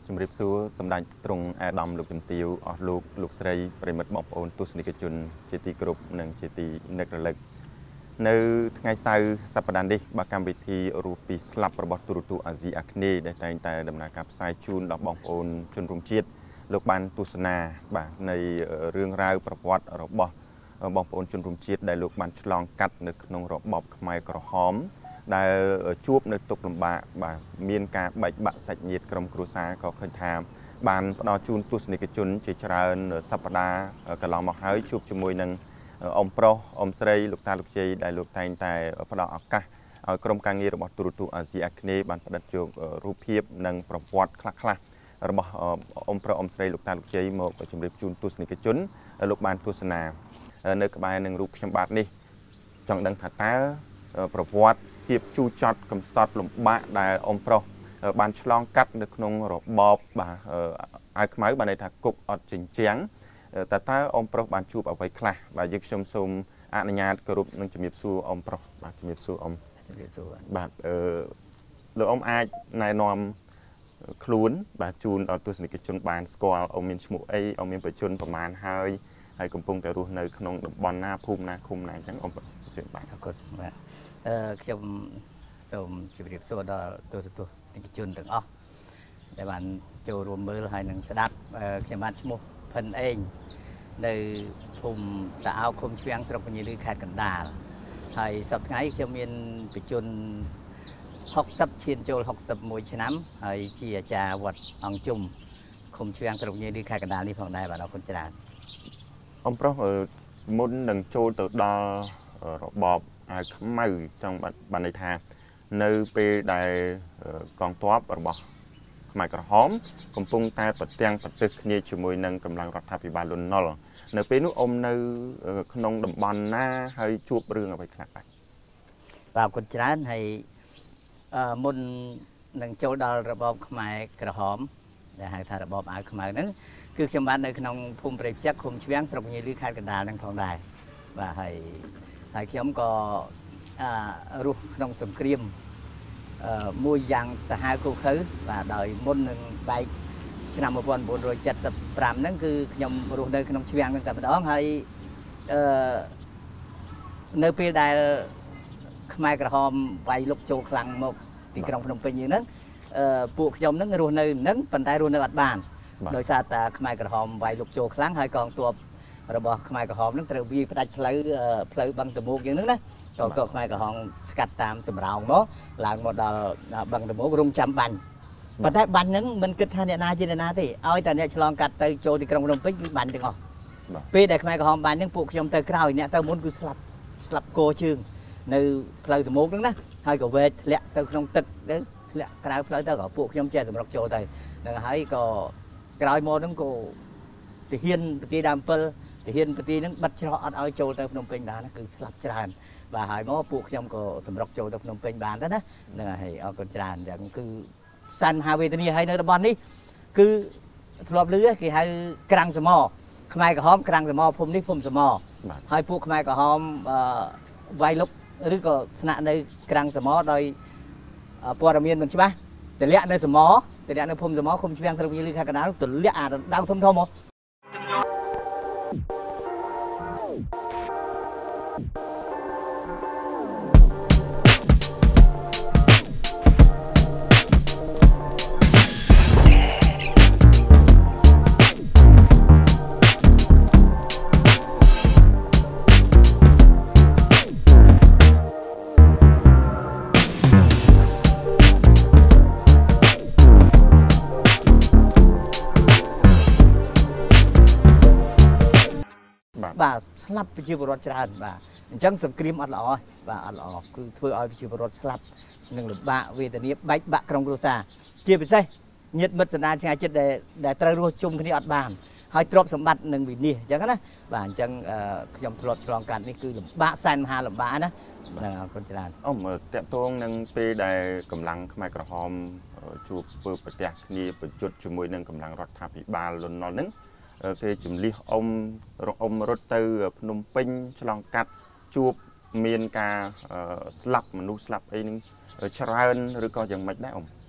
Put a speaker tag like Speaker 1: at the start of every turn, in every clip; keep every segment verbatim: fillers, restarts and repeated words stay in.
Speaker 1: ជំរាបសួរសម្ដេចទ្រង់អាដាមលោកជំទាវអស់លោកលោកស្រីប្រិមិត្តបងប្អូនទស្សនិកជនជាទីគោរពនិងជាទីនឹករលឹកនៅថ្ងៃសៅរ៍សប្តាហ៍នេះបាទកម្មវិធីរស់ពីស្លាប់របស់ទូរទស្សន៍អាស៊ីអាគ្នេយ៍ដែលតែងតែដំណើរការផ្សាយជូនដល់បងប្អូនជនរួមជាតិលោកបានទស្សនាបាទនៃរឿងរ៉ាវប្រវត្តិរបស់បងប្អូនជនរួមជាតិដែលលោកបានឆ្លងកាត់នៅក្នុងរបបខ្មែរក្រហមដែលជួបនៅទុក្ខលំបាកបាទមានការបែកបាក់សាច់ញាតិក្រុមគ្រួសារក៏ឃើញថាបានផ្ដល់ជូនទស្សនិកជនជាច្រើនសប្តាហ៍កន្លងមកហើយជួបជាមួយនឹងអ៊ំប្រុសអ៊ំស្រីលោកតាលោកជ័យដែលលោកតែងតែផ្ដល់ឱកាសឲ្យក្រុមការងាររបស់ទូរទស្សន៍អាស៊ីអាគ្នេយ៍បានផ្ដិតយករូបភាពនិងប្រវត្តិខ្លះៗរបស់អ៊ំប្រុសអ៊ំស្រីលោកតាលោកជ័យមកជម្រាបជូនទស្សនិកជនលោកបានទស្សនានៅក្បែរនឹងរូបខ្ញុំបាទនេះចង់ដឹងថាតើប្រវត្តិភាពជូរចត់កំសត់លំបាកដែលអ៊ំប្រុសបានឆ្លងកាត់នៅក្នុងរបបបាទអាវខ្មៅបានន័យថាគុកអត់ចិញ្ចាំងតើតើអ៊ំប្រុសបានជួបអ្វីខ្លះបាទយើងខ្ញុំសូមអនុញ្ញាតគោរពនឹងជំរាបសួរអ៊ំប្រុសបាទជំរាបសួរអ៊ំជំរាបសួរបាទអឺលោកអ៊ំអាចណែនាំខ្លួនបាទជូនដល់ទស្សនិកជនបានស្គាល់អ៊ំមានឈ្មោះអីអ៊ំមានបជនប្រមាណហើយហើយកំពុងតែរស់នៅក្នុងតំបន់ណាភូមិណាឃុំណាអញ្ចឹងអ៊ំជឿបាទអរគុណបាទ
Speaker 2: អឺខ្ញុំសូមជម្រាបសួរដល់ទូរទស្សនិកជនទាំងអស់ដែលបានចូលរួមមើលហើយនឹងស្ដាប់ខ្ញុំបានឈ្មោះផិនអេងនៅភូមិតាអោឃុំឈ្វាំងស្រុកពញាលឺខេត្តកណ្ដាលហើយសប្តាហ៍ថ្ងៃខ្ញុំមានបជនហុកសិបឈានចូលហុកសិបមួយឆ្នាំហើយជាអាចារ្យវត្តអង្គជុំឃុំឈ្វាំងស្រុកពញាលឺខេត្តកណ្ដាលនេះផងដែរបាទអរគុណច្រើន
Speaker 1: អ៊ំប្រុសមុននឹងចូលទៅដល់របបអាវខ្មៅចង់បានន័យថានៅពេលដែលកងទ័ពរបស់ខ្មែរក្រហមកំពុងតែប្រទាំងប្រទេសគ្នាជាមួយនឹងកម្លាំងរដ្ឋាភិបាលលន់នល់នៅពេលនោះអ៊ំនៅក្នុងតំបន់ណាហើយជួបរឿងអ្វីខ្លះបាទ
Speaker 2: បាទអរគុណច្រើនហើយមុននឹងចូលដល់របបខ្មែរក្រហមដែលហៅថារបបអាវខ្មៅហ្នឹងគឺខ្ញុំបាននៅក្នុងភូមិព្រៃផ្ចឹកឃុំឈ្វាំងស្រុកញីលឺខេត្តកណ្ដាលហ្នឹងផងដែរបាទហើយហើយខ្ញុំក៏រស់ក្នុងសង្គ្រាមមួយយ៉ាងសាហាវគូខើបាទដោយមុននឹងបែកឆ្នាំmột nghìn bốn trăm七十五ហ្នឹងគឺខ្ញុំរស់នៅក្នុងឈ្វាំងហ្នឹងតែម្ដងហើយអឺនៅពេលដែលខ្មែរក្រហមវាយលុកចូលខ្លាំងមកទីក្រុងភ្នំពេញហ្នឹងអឺពួកខ្ញុំហ្នឹងរស់នៅហ្នឹងប៉ុន្តែរស់នៅអត់បានដោយសារតែខ្មែរក្រហមវាយលុកចូលខ្លាំងហើយកងទ័ពរបស់ខ្មែរក្រហមហ្នឹងត្រូវវាយផ្ដាច់ផ្លូវផ្លូវបឹងតមោកយ៉ាងហ្នឹងណាកងទ័ពខ្មែរក្រហមស្កាត់តាមសម្រោងមកឡើងមកដល់បឹងតមោករំចាំបាញ់ប៉ុន្តែបាញ់ហ្នឹងមិនគិតថាអ្នកណាជាអ្នកណាទេឲ្យតែអ្នកឆ្លងកាត់ទៅចូលទីក្រុងភ្នំពេញគឺបាញ់ទាំងអស់ពេលដែលខ្មែរក្រហមបាញ់ហ្នឹងពួកខ្ញុំទៅក្រោយអ្នកទៅមុនគឺស្លាប់ស្លាប់គោជើងនៅផ្លូវតមោកហ្នឹងណាហើយក៏វែកធ្លាក់ទៅក្នុងទឹកទៅធ្លាក់ក្រៅផ្លូវទៅក៏ពួកខ្ញុំចេះសម្រុកចូលទៅហ្នឹងហើយក៏ក្រោយមកហ្នឹងក៏ទាហានប្រទីដើមពិលទាហានប្រទីហ្នឹងបិទច្រកអត់ឲ្យចូលទៅភ្នំពេញបានគឺស្លាប់ច្រើនបាទហើយមកពួកខ្ញុំក៏សម្រុកចូលទៅភ្នំពេញបានដែរណាហ្នឹងហើយអរគុណច្រើនយ៉ាងគឺសន្និហាវេទនាហើយនៅតំបន់នេះគឺធ្លាប់ឮគេហៅក្រាំងសមខ្មែរក្រហមក្រាំងសមភូមិនេះភូមិសមហើយពួកខ្មែរក្រហមវាយលុកឬក៏ស្នាក់នៅក្រាំងសមដោយព័ត៌មានមិនច្បាស់ទម្លាក់នៅសមទម្លាក់នៅភូមិសមឃុំឈ្វាំងស្រុកញីលឺខេត្តកណ្ដាលទម្លាក់អាដៅធំធំមកបាទស្លាប់ប្រជាពលរដ្ឋច្រើនបាទអញ្ចឹងសង្គ្រាមអត់ល្អបាទអត់ល្អគឺធ្វើឲ្យប្រជាពលរដ្ឋស្លាប់នឹងលំបាកវេទនាបែកបាក់ក្រុមគ្រួសារជាពិសេសញាតិមិត្តសន្តានឆ្ងាយចិត្តដែលដែលត្រូវរស់ជុំគ្នាអត់បានហើយទ្រព្យសម្បត្តិនឹងវិនិច្ឆ័យអញ្ចឹងណាបាទអញ្ចឹងខ្ញុំធ្លាប់ឆ្លងកាត់នេះគឺលំបាកសែនមហាលំបាកណាបាទអរគុណច្រើន
Speaker 1: អ៊ំតកតងនឹងពេលដែលកម្លាំងខ្មែរក្រហមជួបធ្វើប្រទះគ្នាប្រយុទ្ធជាមួយនឹងកម្លាំងរដ្ឋាភិបាលលន់នល់ហ្នឹងគេជំលះអ៊ំអ៊ំរត់ទៅភ្នំពេញឆ្លងកាត់ជួបមានការស្លាប់មនុស្សស្លាប់អីនឹងច្រើនឬក៏យ៉ាងម៉េចដែរអ៊ំ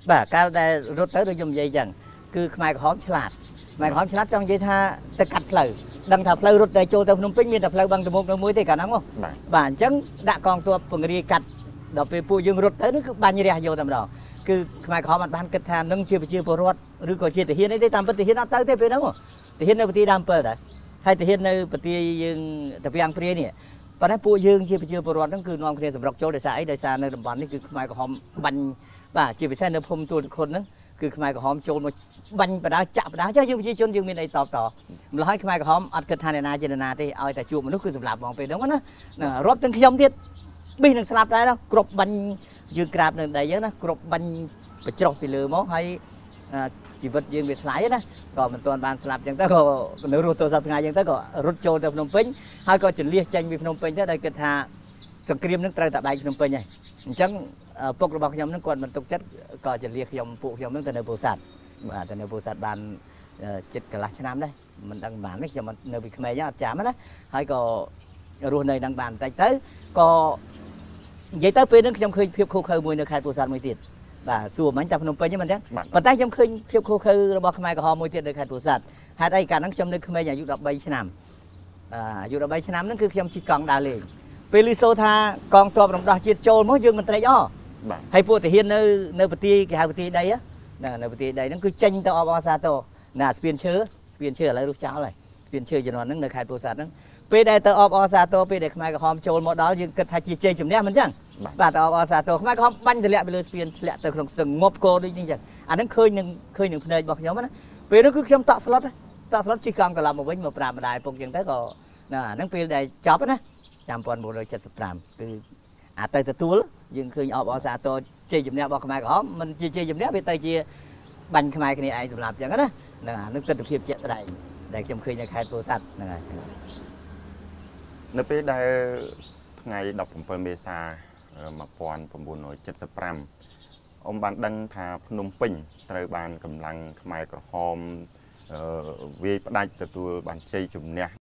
Speaker 2: បាទកាលដែលរត់ទៅដូចខ្ញុំនិយាយចឹងគឺខ្មែរក្រហមឆ្លាតខ្មែរក្រហមឆ្លាតចង់និយាយថាទៅកាត់ផ្លូវដឹងថាផ្លូវរត់ទៅចូលទៅភ្នំពេញមានតែផ្លូវបឹងតមុកនៅមួយទេកាលហ្នឹងបាទអញ្ចឹងដាក់កងទ័ពពង្រាយកាត់ដល់ពេលពួកយើងរត់ទៅនោះគឺបាញ់រះយកតែម្ដងគឺខ្មែរក្រហមអត់បានគិតថានឹងជាប្រជាពលរដ្ឋឬក៏ជាទាហានអីទេតាមពិតទាហានអត់ទៅទេពេលហ្នឹងទាហាននៅប្រទេសដើមពិលដែរហើយទាហាននៅប្រទេសយើងតាវាំងព្រាយនេះប៉ុន្តែពួកយើងជាប្រជាពលរដ្ឋហ្នឹងគឺនាំគ្នាសម្រុកចូលដោយសារអីដោយសារនៅតំបន់នេះគឺខ្មែរក្រហមបាញ់បាទជាពិសេសនៅភូមិទួលខុនហ្នឹងគឺខ្មែរក្រហមចូលមកបាញ់បដាចាក់បដាចុះយើងប្រជាជនយើងមានអីតបតម្ល៉េះហើយខ្មែរក្រហមអត់គិតថាអ្នកណាជាអ្នកណាទេឲ្យតែជួបមនុស្សគឺសម្រាប់ហ្មងពេលហ្នឹងណារាប់ទាំងខ្ញុំទៀតប៊ីនឹងស្លាប់ដែរណាគ្រប់បាញ់យើងក្រាបនៅដីយើងណាគ្រប់បាញ់បញ្ច្រោះពីលើមកហើយជីវិតយើងវាថ្លៃណាក៏មិនទាន់បានស្លាប់អញ្ចឹងទៅក៏នៅរស់ទៅសប្តាហ៍ថ្ងៃអញ្ចឹងទៅក៏រត់ចូលទៅភ្នំពេញហើយក៏ចលៀសចេញពីភ្នំពេញទៅដោយគិតថាសង្គ្រាមនឹងត្រូវតែបែកភ្នំពេញហើយអញ្ចឹងពុករបស់ខ្ញុំនឹងគាត់មិនទុកចិត្តក៏ចលៀសខ្ញុំពួកខ្ញុំនឹងទៅនៅពោធិ៍សាត់បាទទៅនៅពោធិ៍សាត់បានចិត្តកន្លះឆ្នាំដែរមិនដឹងបាននេះខ្ញុំនៅពីក្មេងអត់ចាំណាហើយក៏រស់នៅនឹងបានបន្តិចទៅក៏និយាយទៅពេលហ្នឹងខ្ញុំឃើញភាពខុសខើមួយនៅខេត្តពោធិ៍សាត់មួយទៀតបាទសួរមិញតែភ្នំពេញហ្នឹងមិនចឹងប៉ុន្តែខ្ញុំឃើញភាពខុសខើរបស់ខ្មែរក្រហមមួយទៀតនៅខេត្តពោធិ៍សាត់ហេតុអីកាលហ្នឹងខ្ញុំនៅក្មេងអាយុដប់បីឆ្នាំអាយុដប់បីឆ្នាំហ្នឹងគឺខ្ញុំជិះកង់ដើរលេងពេលឮសូរថាកងទ័ពរំដោះជាតិចូលមកយើងមិនត្រេកអរហើយពួកទាហាននៅនៅប្រទេសគេហៅប្រទេសដីណានៅប្រទេសដីហ្នឹងគឺចេញទៅអបអរសាទរណាស្ពានឈើស្ពានឈើឥឡូវរុះចោលហើយស្ពានឈើជំនាន់ហ្នឹងនៅខេត្តពោធិ៍សាត់ហ្នឹងពេលដែលទៅអបអរសាទរពេលដែលខ្មែរក្រហមចូលមកដល់យើងគិតថាជាជ័យជំនះមិនចឹងបាទទៅអបអរសាទរខ្មែរក្រហមបាញ់ទម្លាក់ពីលើស្ពានធ្លាក់ទៅក្នុងស្ទឹងងប់គោដូចនេះចឹងអាហ្នឹងឃើញនឹងឃើញនឹងភ្នែករបស់ខ្ញុំណាពេលនោះគឺខ្ញុំតក់ស្លុតតក់ស្លុតជិះកង់ត្រឡប់មកវិញមកប្រាប់ម្ដាយពុកចឹងទៅក៏ណាអាហ្នឹងពេលដែលចប់ណាឆ្នាំmột nghìn chín trăm七mươi lămគឺអាទៅទទួលយើងឃើញអបអរសាទរជ័យជំនះរបស់ខ្មែរក្រហមមិនជាជ័យជំនះវាទៅជាបាញ់ខ្មែរគ្នាឯងសម្រាប់ចឹងណាហ្នឹងអានឹងទស្សនវិជ្ជាជាក់ស្ដែងដែលខ្ញុំឃើញនៅខេត្តពោធិ៍សាត់ហ្នឹងហើយ
Speaker 1: នៅពេលដែលថ្ងៃដប់ប្រាំមេសាmột nghìn chín trăm七mươi lămអ៊ំបានដឹងថាភ្នំពេញត្រូវបានកម្លាំងខ្មែរក្រហមវាយផ្ដាច់ទទួលបានជ័យជំនះ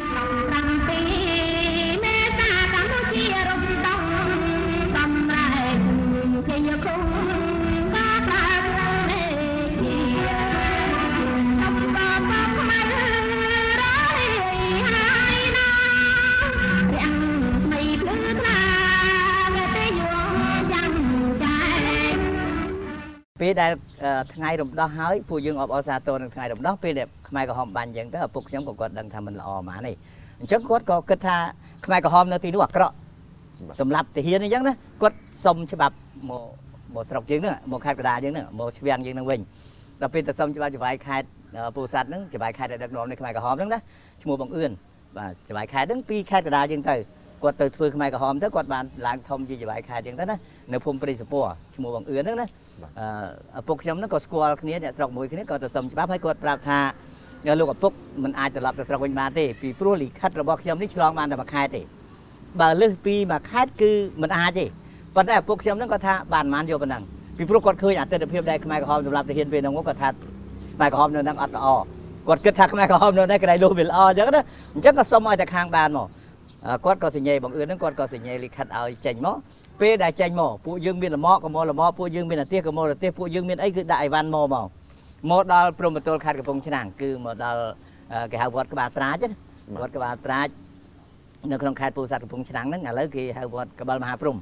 Speaker 2: ពេលដែលថ្ងៃរំដោះហើយពួកយើងអបអរសាទរនឹងថ្ងៃរំដោះពេលដែលខ្មែរក្រហមបាញ់អញ្ចឹងទៅឪពុកខ្ញុំក៏គាត់ដឹងថាមិនល្អហ្មងនេះអញ្ចឹងគាត់ក៏គិតថាខ្មែរក្រហមនៅទីនោះអាក្រក់សម្រាប់ទាហានអញ្ចឹងណាគាត់សុំច្បាប់មកមកស្រុកយើងហ្នឹងមកខេត្តកណ្ដាលយើងហ្នឹងមកឈ្វាំងយើងហ្នឹងវិញដល់ពេលទៅសុំច្បាប់ច្បាយខេត្តពោធិ៍សាត់ហ្នឹងច្បាយខេត្តដែលដឹកនាំនៃខ្មែរក្រហមហ្នឹងណាឈ្មោះបងអឿនបាទច្បាយខេត្តហ្នឹងពីខេត្តកណ្ដាលយើងទៅគាត់ទៅធ្វើខ្មែរក្រហមទៅគាត់បានឡើងធំជាច្បាយខេត្តអញ្ចឹងទៅណានៅភូមិព្រៃសពរឈ្មោះបងអឿនហ្នឹងណាឪពុកខ្ញុំហ្នឹងក៏ស្គាល់គ្នាអ្នកស្រុកមួយគ្នាក៏ទៅសុំច្បាប់ហើយគាត់ប្រាប់ថាលោកឪពុកមិនអាចត្រឡប់ទៅស្រុកវិញបានទេពីព្រោះលិខិតរបស់ខ្ញុំនេះឆ្លងបានតែមួយខែទេបើលើសពីមួយខែគឺមិនអាចទេប៉ុន្តែឪពុកខ្ញុំហ្នឹងគាត់ថាបានមិនយកប៉ុណ្ណឹងពីព្រោះគាត់ឃើញអតិថិភាពដែលខ្មែរក្រហមសម្រាប់ទាហានពេលហ្នឹងគាត់ថាខ្មែរក្រហមនៅហ្នឹងអត់ល្អគាត់គិតថាខ្មែរក្រហមនៅហ្នឹងកន្លែងលុះវាល្អអញ្ចឹងណាអញ្ចឹងក៏សុំឲ្យតែខាងបានមកគាត់ក៏សញ្ញេបងអឿនហ្នឹងគាត់ក៏សញ្ញេលិខិតឲ្យចេញមកពេលដែលចេញមកពួកយើងមានលម៉កក៏មកលម៉កពួកយើងមានអាទិសក៏មកអាទិសពួកយើងមានអីគឺដាក់អីវ៉ាន់មកមកមកដល់ព្រំប្រទល់ខេត្តកំពង់ឆ្នាំងគឺមកដល់គេហៅវត្តក្បាលត្រាចវត្តក្បាលត្រាចនៅក្នុងខេត្តពោធិ៍សាត់កំពង់ឆ្នាំងហ្នឹងឥឡូវគេហៅវត្តក្បាលមហាព្រំ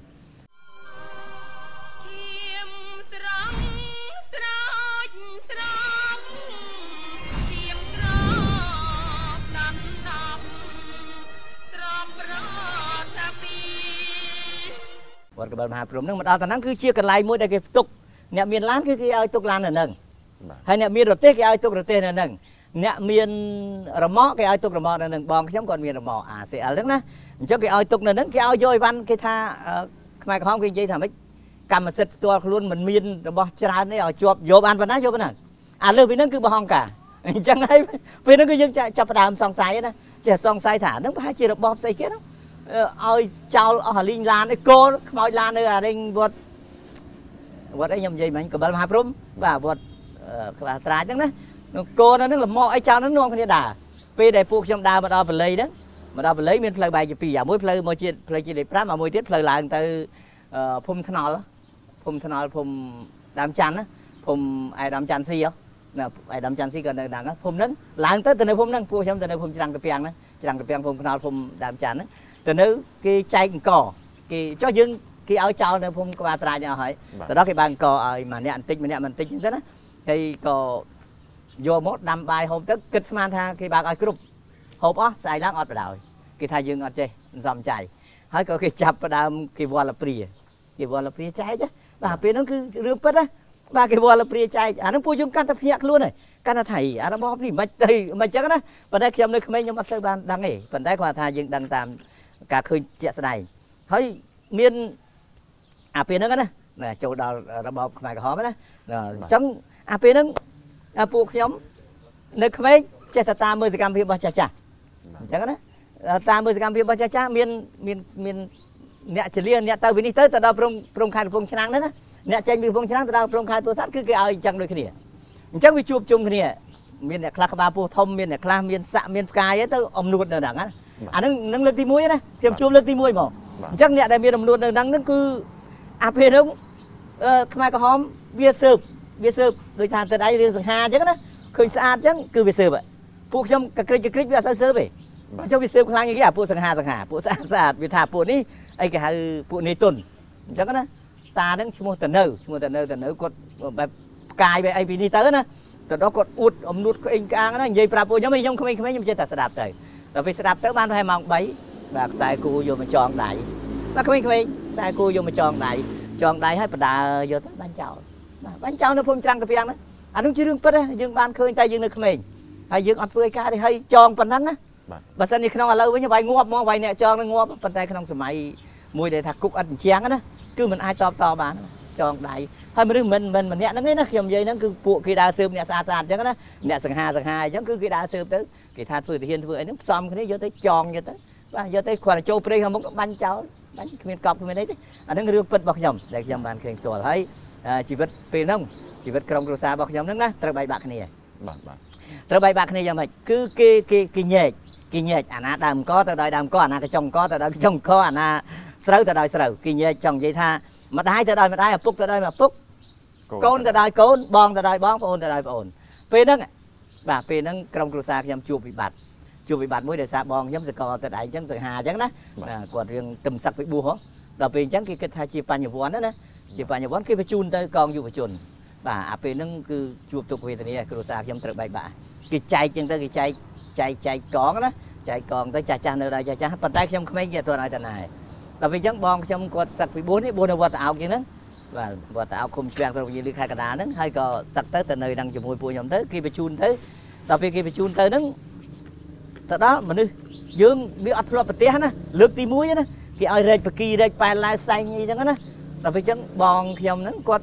Speaker 2: វត្តក្បាលមហាព្រំហ្នឹងមកដល់តាហ្នឹងគឺជាកន្លែងមួយដែលគេផ្ទុកអ្នកមានឡានគឺគេឲ្យទុកឡាននៅហ្នឹងហើយអ្នកមានរទេះគេឲ្យទុករទេះនៅហ្នឹងអ្នកមានរមាក់គេឲ្យទុករមាក់នៅហ្នឹងបងខ្ញុំគាត់មានរមាក់ a ซี แอล ហ្នឹងណាអញ្ចឹងគេឲ្យទុកនៅហ្នឹងគេឲ្យយកអីវ៉ាន់គេថាខ្មែរក្រហមគេនិយាយថាម៉េចកម្មសិទ្ធិផ្ទាល់ខ្លួនមិនមានរបស់ច្រើនទេឲ្យជាប់យកបានប៉ុណ្ណាយកប៉ុណ្ណាអាលើពីហ្នឹងគឺបហង្ការអញ្ចឹងហើយពេលហ្នឹងគឺយើងចាប់ផ្ដើមសង្ស័យណាចេះសង្ស័យថាហ្នឹងប្រហែលជារបបស្អីគេហ្នឹងឲ្យចោលអស់អាលីងឡានឯកូនខ្មោចឡាននៅអារេងវត្តវត្តអីខ្ញុំនិយាយមិញកបិលមហាព្រំបាទវត្តក្បាលត្រាចហ្នឹងណាកូនហ្នឹងលម៉កអីចោលហ្នឹងនាំគ្នាដើរពេលដែលពួកខ្ញុំដើរមកដល់បល័យហ្នឹងមកដល់បល័យមានផ្លូវបែកជាពីរអាមួយផ្លូវមកជាតិផ្លូវជាតិលេខប្រាំអាមួយទៀតផ្លូវឡើងទៅភូមិថ្នល់ភូមិថ្នល់ភូមិดำจันนะผมไอ้ดำจันซีเหรอนะไอ้ดำจันซีก็ในดังนะผมนั้นหลังtới từ nơiผมนั้นพวกฉันtừ nơiผมจังตะเปียงนะจังตะเปียงผมขนาดผมดำจันนะtừ nơi cái chạy cò cái cho dương cái áo trâu nơiผมqua trai nhà hỏi từ đó cái bàn cò mà nè anh tinh mà nè mình tinh như thế đó thì cò vô mốt đâm bài hôm tức kịch man tha cái bàn ai cướp hộp á xài láng ọt vào cái thay dương ọt chơi dòm chạy hỏi có cái chập vào đam cái vò là pria cái vò là pria chạy chứ bà pria nó cứ rướp hết á bà cái vò là pria chạy à nó pui chung can tập nhạc luôn này can thầy à nó bóp đi mà đây mà chắc đó và đây khi ông nơi không mấy nhưng mà sơ ban đang nghỉ phần đây qua thay dương đang tạm cả khơi chạy này hỏi miên à pria nó cái nè chỗ đào nó bóp mày cái hóm đó chẳng à pria nó à buộc nhóm nơi không mấy chạy ta mười cam pria bao chả chả chẳng đó ta mười cam pria bao chả chả miên miên miên nè chỉ liên nè tao bên đi tới tao đào prong prong khai prong chăn đó nè chạy bị prong chăn tao đào prong khai tua sát cứ cái ao chẳng đôi cái này chắc bị chụp chung cái này miên nè khla ba pu thom miên nè khla miên sạ miên cài ấy tao om nuột nè đằng á à nó nó lên tim muối đấy thêm chụp lên tim muối mà chắc nè đại miên om nuột nè đằng nó cứ áp hết không không ai có hóm bia sườn bia sườn đôi thằng từ đây riêng hà chứ đó khơi xa chứ cứ bia sườn vậy phụ trong cái cái cái bia sườn sườn vậy cho bia sườn khang như cái à phụ sang hà sang hà phụ sang hà bia thả phụ ní ai cái hà phụ ní tuần chắc đó ta đang mua tận nơi mua tận nơi tận nơi cộtแบบcài về ai đi tới nè từ đó cột uất ôm nuốt cái anh càng nó dây prapô nhóm mình không không không không chơi ta sẽ đạp tới rồi vì sẽ đạp tới ban hai mong bấy và sai cô vô mà tròn đại nó không không sai cô vô mà tròn đại tròn đạiให้ประดาvô tới ban chào ban chào nó phun trăng cái phiang đó anh đúng chưa đương bớt á dương ban khơi tay dương được mình hay dương ăn phơi cá thì hay tròn phần nắng á bà sinh đi không là lâu với nhau vay ngộp mò vay nè tròn nó ngộp phần tay không sớm mày mùi để thạc cục ăn chén á cứ mình ai to to bán tròn đại hay mình mình mình mình nè nó nghe nó khiêm dây nó cứ phụ cái đá sườn nè xa xa chứ đó nè sừng hà sừng hà chứ cứ cái đá sườn tới cái thà phơi thì hiền phơi nó xòm cái đấy vô tới tròn vô tới và vô tới khoản châu prey không muốn ban cháo bánh miền cọp miền đấy anh đang rước bật bọc nhom để nhom bàn khơi tuổi thấy chỉ vật pin không chỉ vật trong đồ xa bọc nhom đó trở bay bạc này trở bay bạc này giờ mày cứ cái cái cái nhẹ cái nhẹ anh à đàm có tao đòi đàm có anh à cái chồng có tao đòi cái chồng có anh à sờ tao đòi sờ cái nhẹ chồng vậy tha mà đai tao đòi mà đai à phúc tao đòi mà phúc côn tao đòi côn bong tao đòi bong ôn tao đòi ôn pin đó bà pin nó trong đồ xa nhom chụp bị bạt chụp bị bạt mới để xa bong giống sờ cò tao đòi giống sờ hà giống đó còn riêng tầm sắc bị bua hả đặc biệt chẳng cái cái thay chi pan nhiều vốn đó chỉ phải nhiều vốn khi phải chun tới con dù phải chun bà à pe nó cứ chụp tục về này cái đồ xa trong tự bậy bạ cái chạy chân tới cái chạy chạy chạy con đó chạy còn tới cha cha nơi đây cha cha bàn tay trong mấy giờ tôi nói thế này đặc biệt chẳng bong trong quạt sặc bị bốn ấy bốn đầu quạt áo kia nữa và quạt áo không choàng rồi như khai cả đá nữa hay có sặc tới từ nơi đang chụp mùi bùi nhom tới khi phải chun tới đặc biệt khi phải chun tới nó từ đó mà đi dương bị ắt lo bật té nữa lướt tí muối nữa cái ai rệt bậc kỳ rệt bài lai xanh như thế đó là vì chẳng bòn khi ông nó quật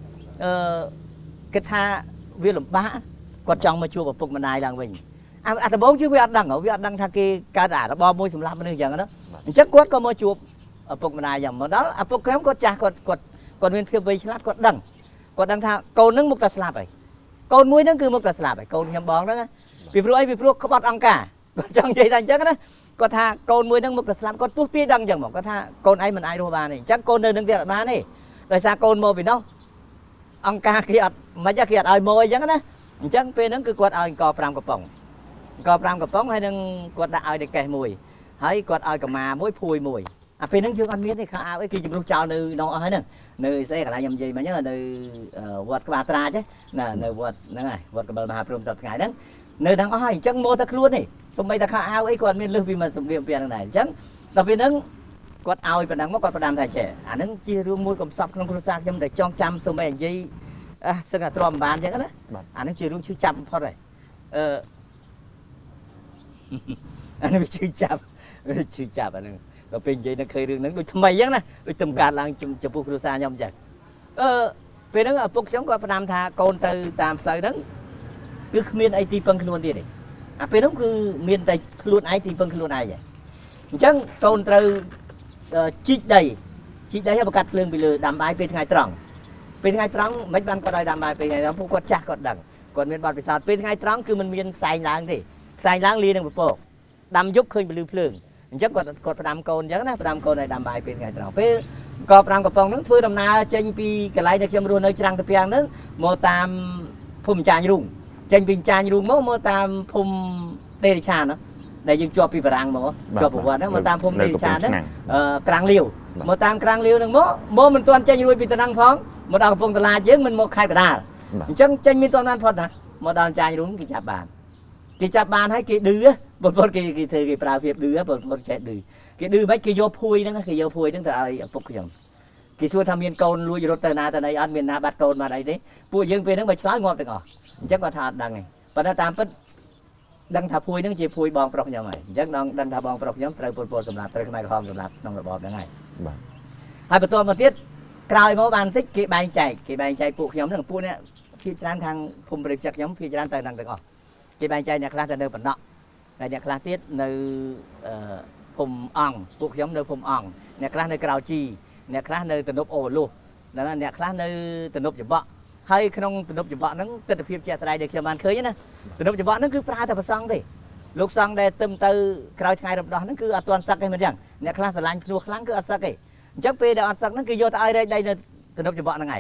Speaker 2: cái tha viên làm bá quật trong mà chua vào phục mà này đang mình à à bốn chứ viên đằng ở viên đằng tha kia cá đà nó bo môi sầm lam bên này đó chắc quất có môi chua ở phục mà này dòng mà đó à phục kém quật cha quật quật còn viên kia về slap quật đằng quật đằng tha câu nó một tà slap này câu muối nó cứ một tà slap này câu nhầm bòn đó vì pro ấy vì pro có bọt ăn cả trong vậy thành chắc đó có tha côn mười nâng một tờ làm có tuốt tia đằng chẳng một có tha côn ấy mình ai đâu bà này chắc côn nơi nâng tiền bà này rồi sao côn mô vì đâu ông ca kia mà chắc kia ai môi chẳng đó chắc pe nó cứ quạt ai cò pram cặp bông cò pram cặp bông hay nâng quạt đã ai để kẻ mùi hay quạt ai cà mà mối phui mùi à pe nó chưa ăn miếng thì khá ấy khi chụp lúc chào nơi nó ấy nè nơi xe cả lại nhầm gì mà nhớ là nơi quạt cái bà tra chứ là nơi quạt này quạt cái bà pram sập ngày đó nơi đang ai chẳng mua ta luôn này xong bây ta khá ao ấy còn miền lư vì mà xong miền biển này chẳng đặc biệt nâng quạt ao thì đang có quạt đàm thải trẻ à nâng chia rương môi cầm sọc trong khuôn trong để trong trăm xong bây giờ à sao cả tròn bàn chứ đó à nâng chia rương chưa trăm thôi rồi ờ anh bị chưa chạm chưa chạm anh rồi bên gì nó khơi rương nâng đôi thầm mày nè đôi tầm cạt là chụp chụp khuôn xa nhom chặt ờ bên nâng ở phục chống quạt đàm thà côn từ tạm tới nâng cứ miền ai ti phân luôn đi này à bên đó cứ miền tây luôn ai ti phân luôn ai vậy chẳng còn từ chích đầy chích đầy hay cắt lương bị lừa đảm bài bên ngày trăng bên ngày trăng mấy bạn có đòi đảm bài bên ngày đó phụ có chắc có đằng còn miền bắc bị sao bên ngày trăng cứ mình miền xài láng thì xài láng liền được một bộ đâm giúp khơi bị lừa phượng chắc còn còn đam côn chắc nè đam côn này đam bài bên ngày tàu pe có đam cặp bông nó thôi đam na trên pi cái lại được châm luôn nơi trang tập piang đó mô tam phum trà như rung trên pin trà như rung mô mô tam phum tê trà nó đây dương cho pi bảng mô cho bộ quần đó mô tam phum tê trà đó càng liều mô tam càng liều đừng mô mô mình toàn trên nuôi pi tận năng phóng một đào phồng tờ la chứ mình một khai tờ đà chắc trên mình toàn ăn phật hả một đào trà như rung cái chạp bàn cái chạp bàn hay cái đứa một một cái cái thời cái prao việc đứa một một chạy đứa cái đứa mấy cái vô phui đó cái vô phui đó từ ai phục chồng cái xua tham miên côn lui vô tờ na tờ này ăn miên na bắt côn mà đây đấy phui dương về nó phải lái ngon được ngỏ chắc có thà đằng này và nó tam phất đằng thà phui nó chỉ phui bong prok nhau mày chắc đang đằng thà bong prok nhóm trời bồn bồn sầm lạp trời cái mày không sầm lạp nông bọt đó này hai bữa tối mà tiết cào máu bàn tích cái bài chạy cái bài chạy phu nhóm thằng phu này khi chán thằng phum bịch chắc nhóm khi chán tờ đằng được ngỏ cái bài chạy nhà class tờ nơi bẩn nọ này nhà class tiết nơi phum ong phu nhóm nơi phum ong nhà class nơi cào chi nhà class nơi tận nộp ổ luôn đó là nhà class nơi tận nộp chụp bọ hay không tận nộp chụp bọ nó tận tập phim chạy lại được cho bạn khơi nhá tận nộp chụp bọ nó cứ pra tập xong đi lúc xong đây tâm tư cào ngày đó nó cứ toàn sắc cái mình chẳng nhà class là anh nuốt lắng cứ sắc cái chắc về đã sắc nó cứ vô tại đây đây là tận nộp chụp bọ là ngày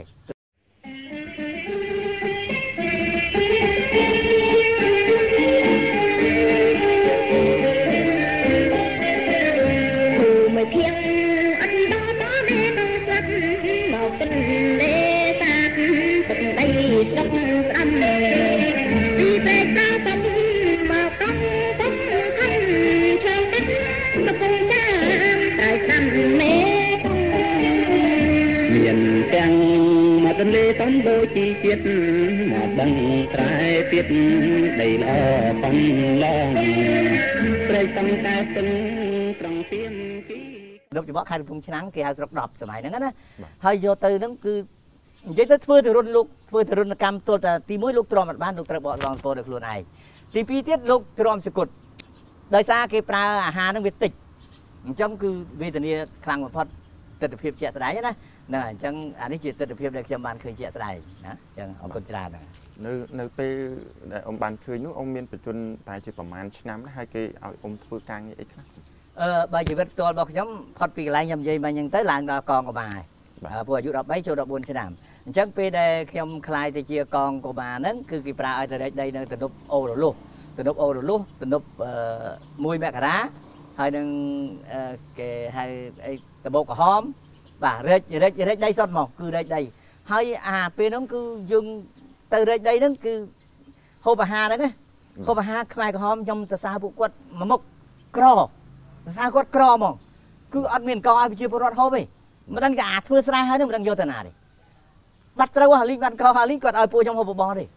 Speaker 3: tân lê tóm đôi chi tiết mà bằng trái tiết đầy lo phong lo trời tâm ta từng trong tiên ký
Speaker 2: lúc chỉ bắt hai phun nắng kia rọc đập sớm này nữa hơi vô từ nó cứ vậy tới phơi từ run lúc phơi từ run cam tôi là tí mũi lúc tròn mặt ban lúc trời bỏ lòng tôi được luôn này tí pi tiết lúc tròn sự cột đời xa cái pra hà nó việt tịch trong cứ về từ này khang một phát từ từ phim chạy sải đó nè chẳng anh ấy chỉ từ từ phim để cho bạn khơi chạy sải đó chẳng ông con trai này
Speaker 1: nơi nơi pe ông bạn khơiนู้ông miềnประจุนตายจีประมาณน้ำให้กี่เอาองค์ฟื้นกลางอย่างนี้
Speaker 2: เออใบจีบตัวบอกย้ำพอดปีกลายยำเยมันยังtới làng đò con của bàพวกยุโรปไปโจดบุญสนามจังปีได้ขยมคลายแต่เชียกองcủa bàนั้นคือกีปลาไอแต่ได้ในตนุบโอหรือลูกตนุบโอหรือลูกตนุบมวยแม่กระด้าhay đừng cái hay tờ bộ của hóm và rết rết rết đây sót một cứ rết đây hay à pe nó cứ dừng từ rết đây nó cứ hô bà hà đấy hô bà hà khai của hóm trong tờ xa bộ quật mà mốc cro tờ xa quật cro mà cứ ăn miền co ai chưa có hô vậy mà đang gà thưa sai hết nó đang vô tờ nào đi bắt ra qua linh bắt co hà linh quật ở pui trong hộp bò đi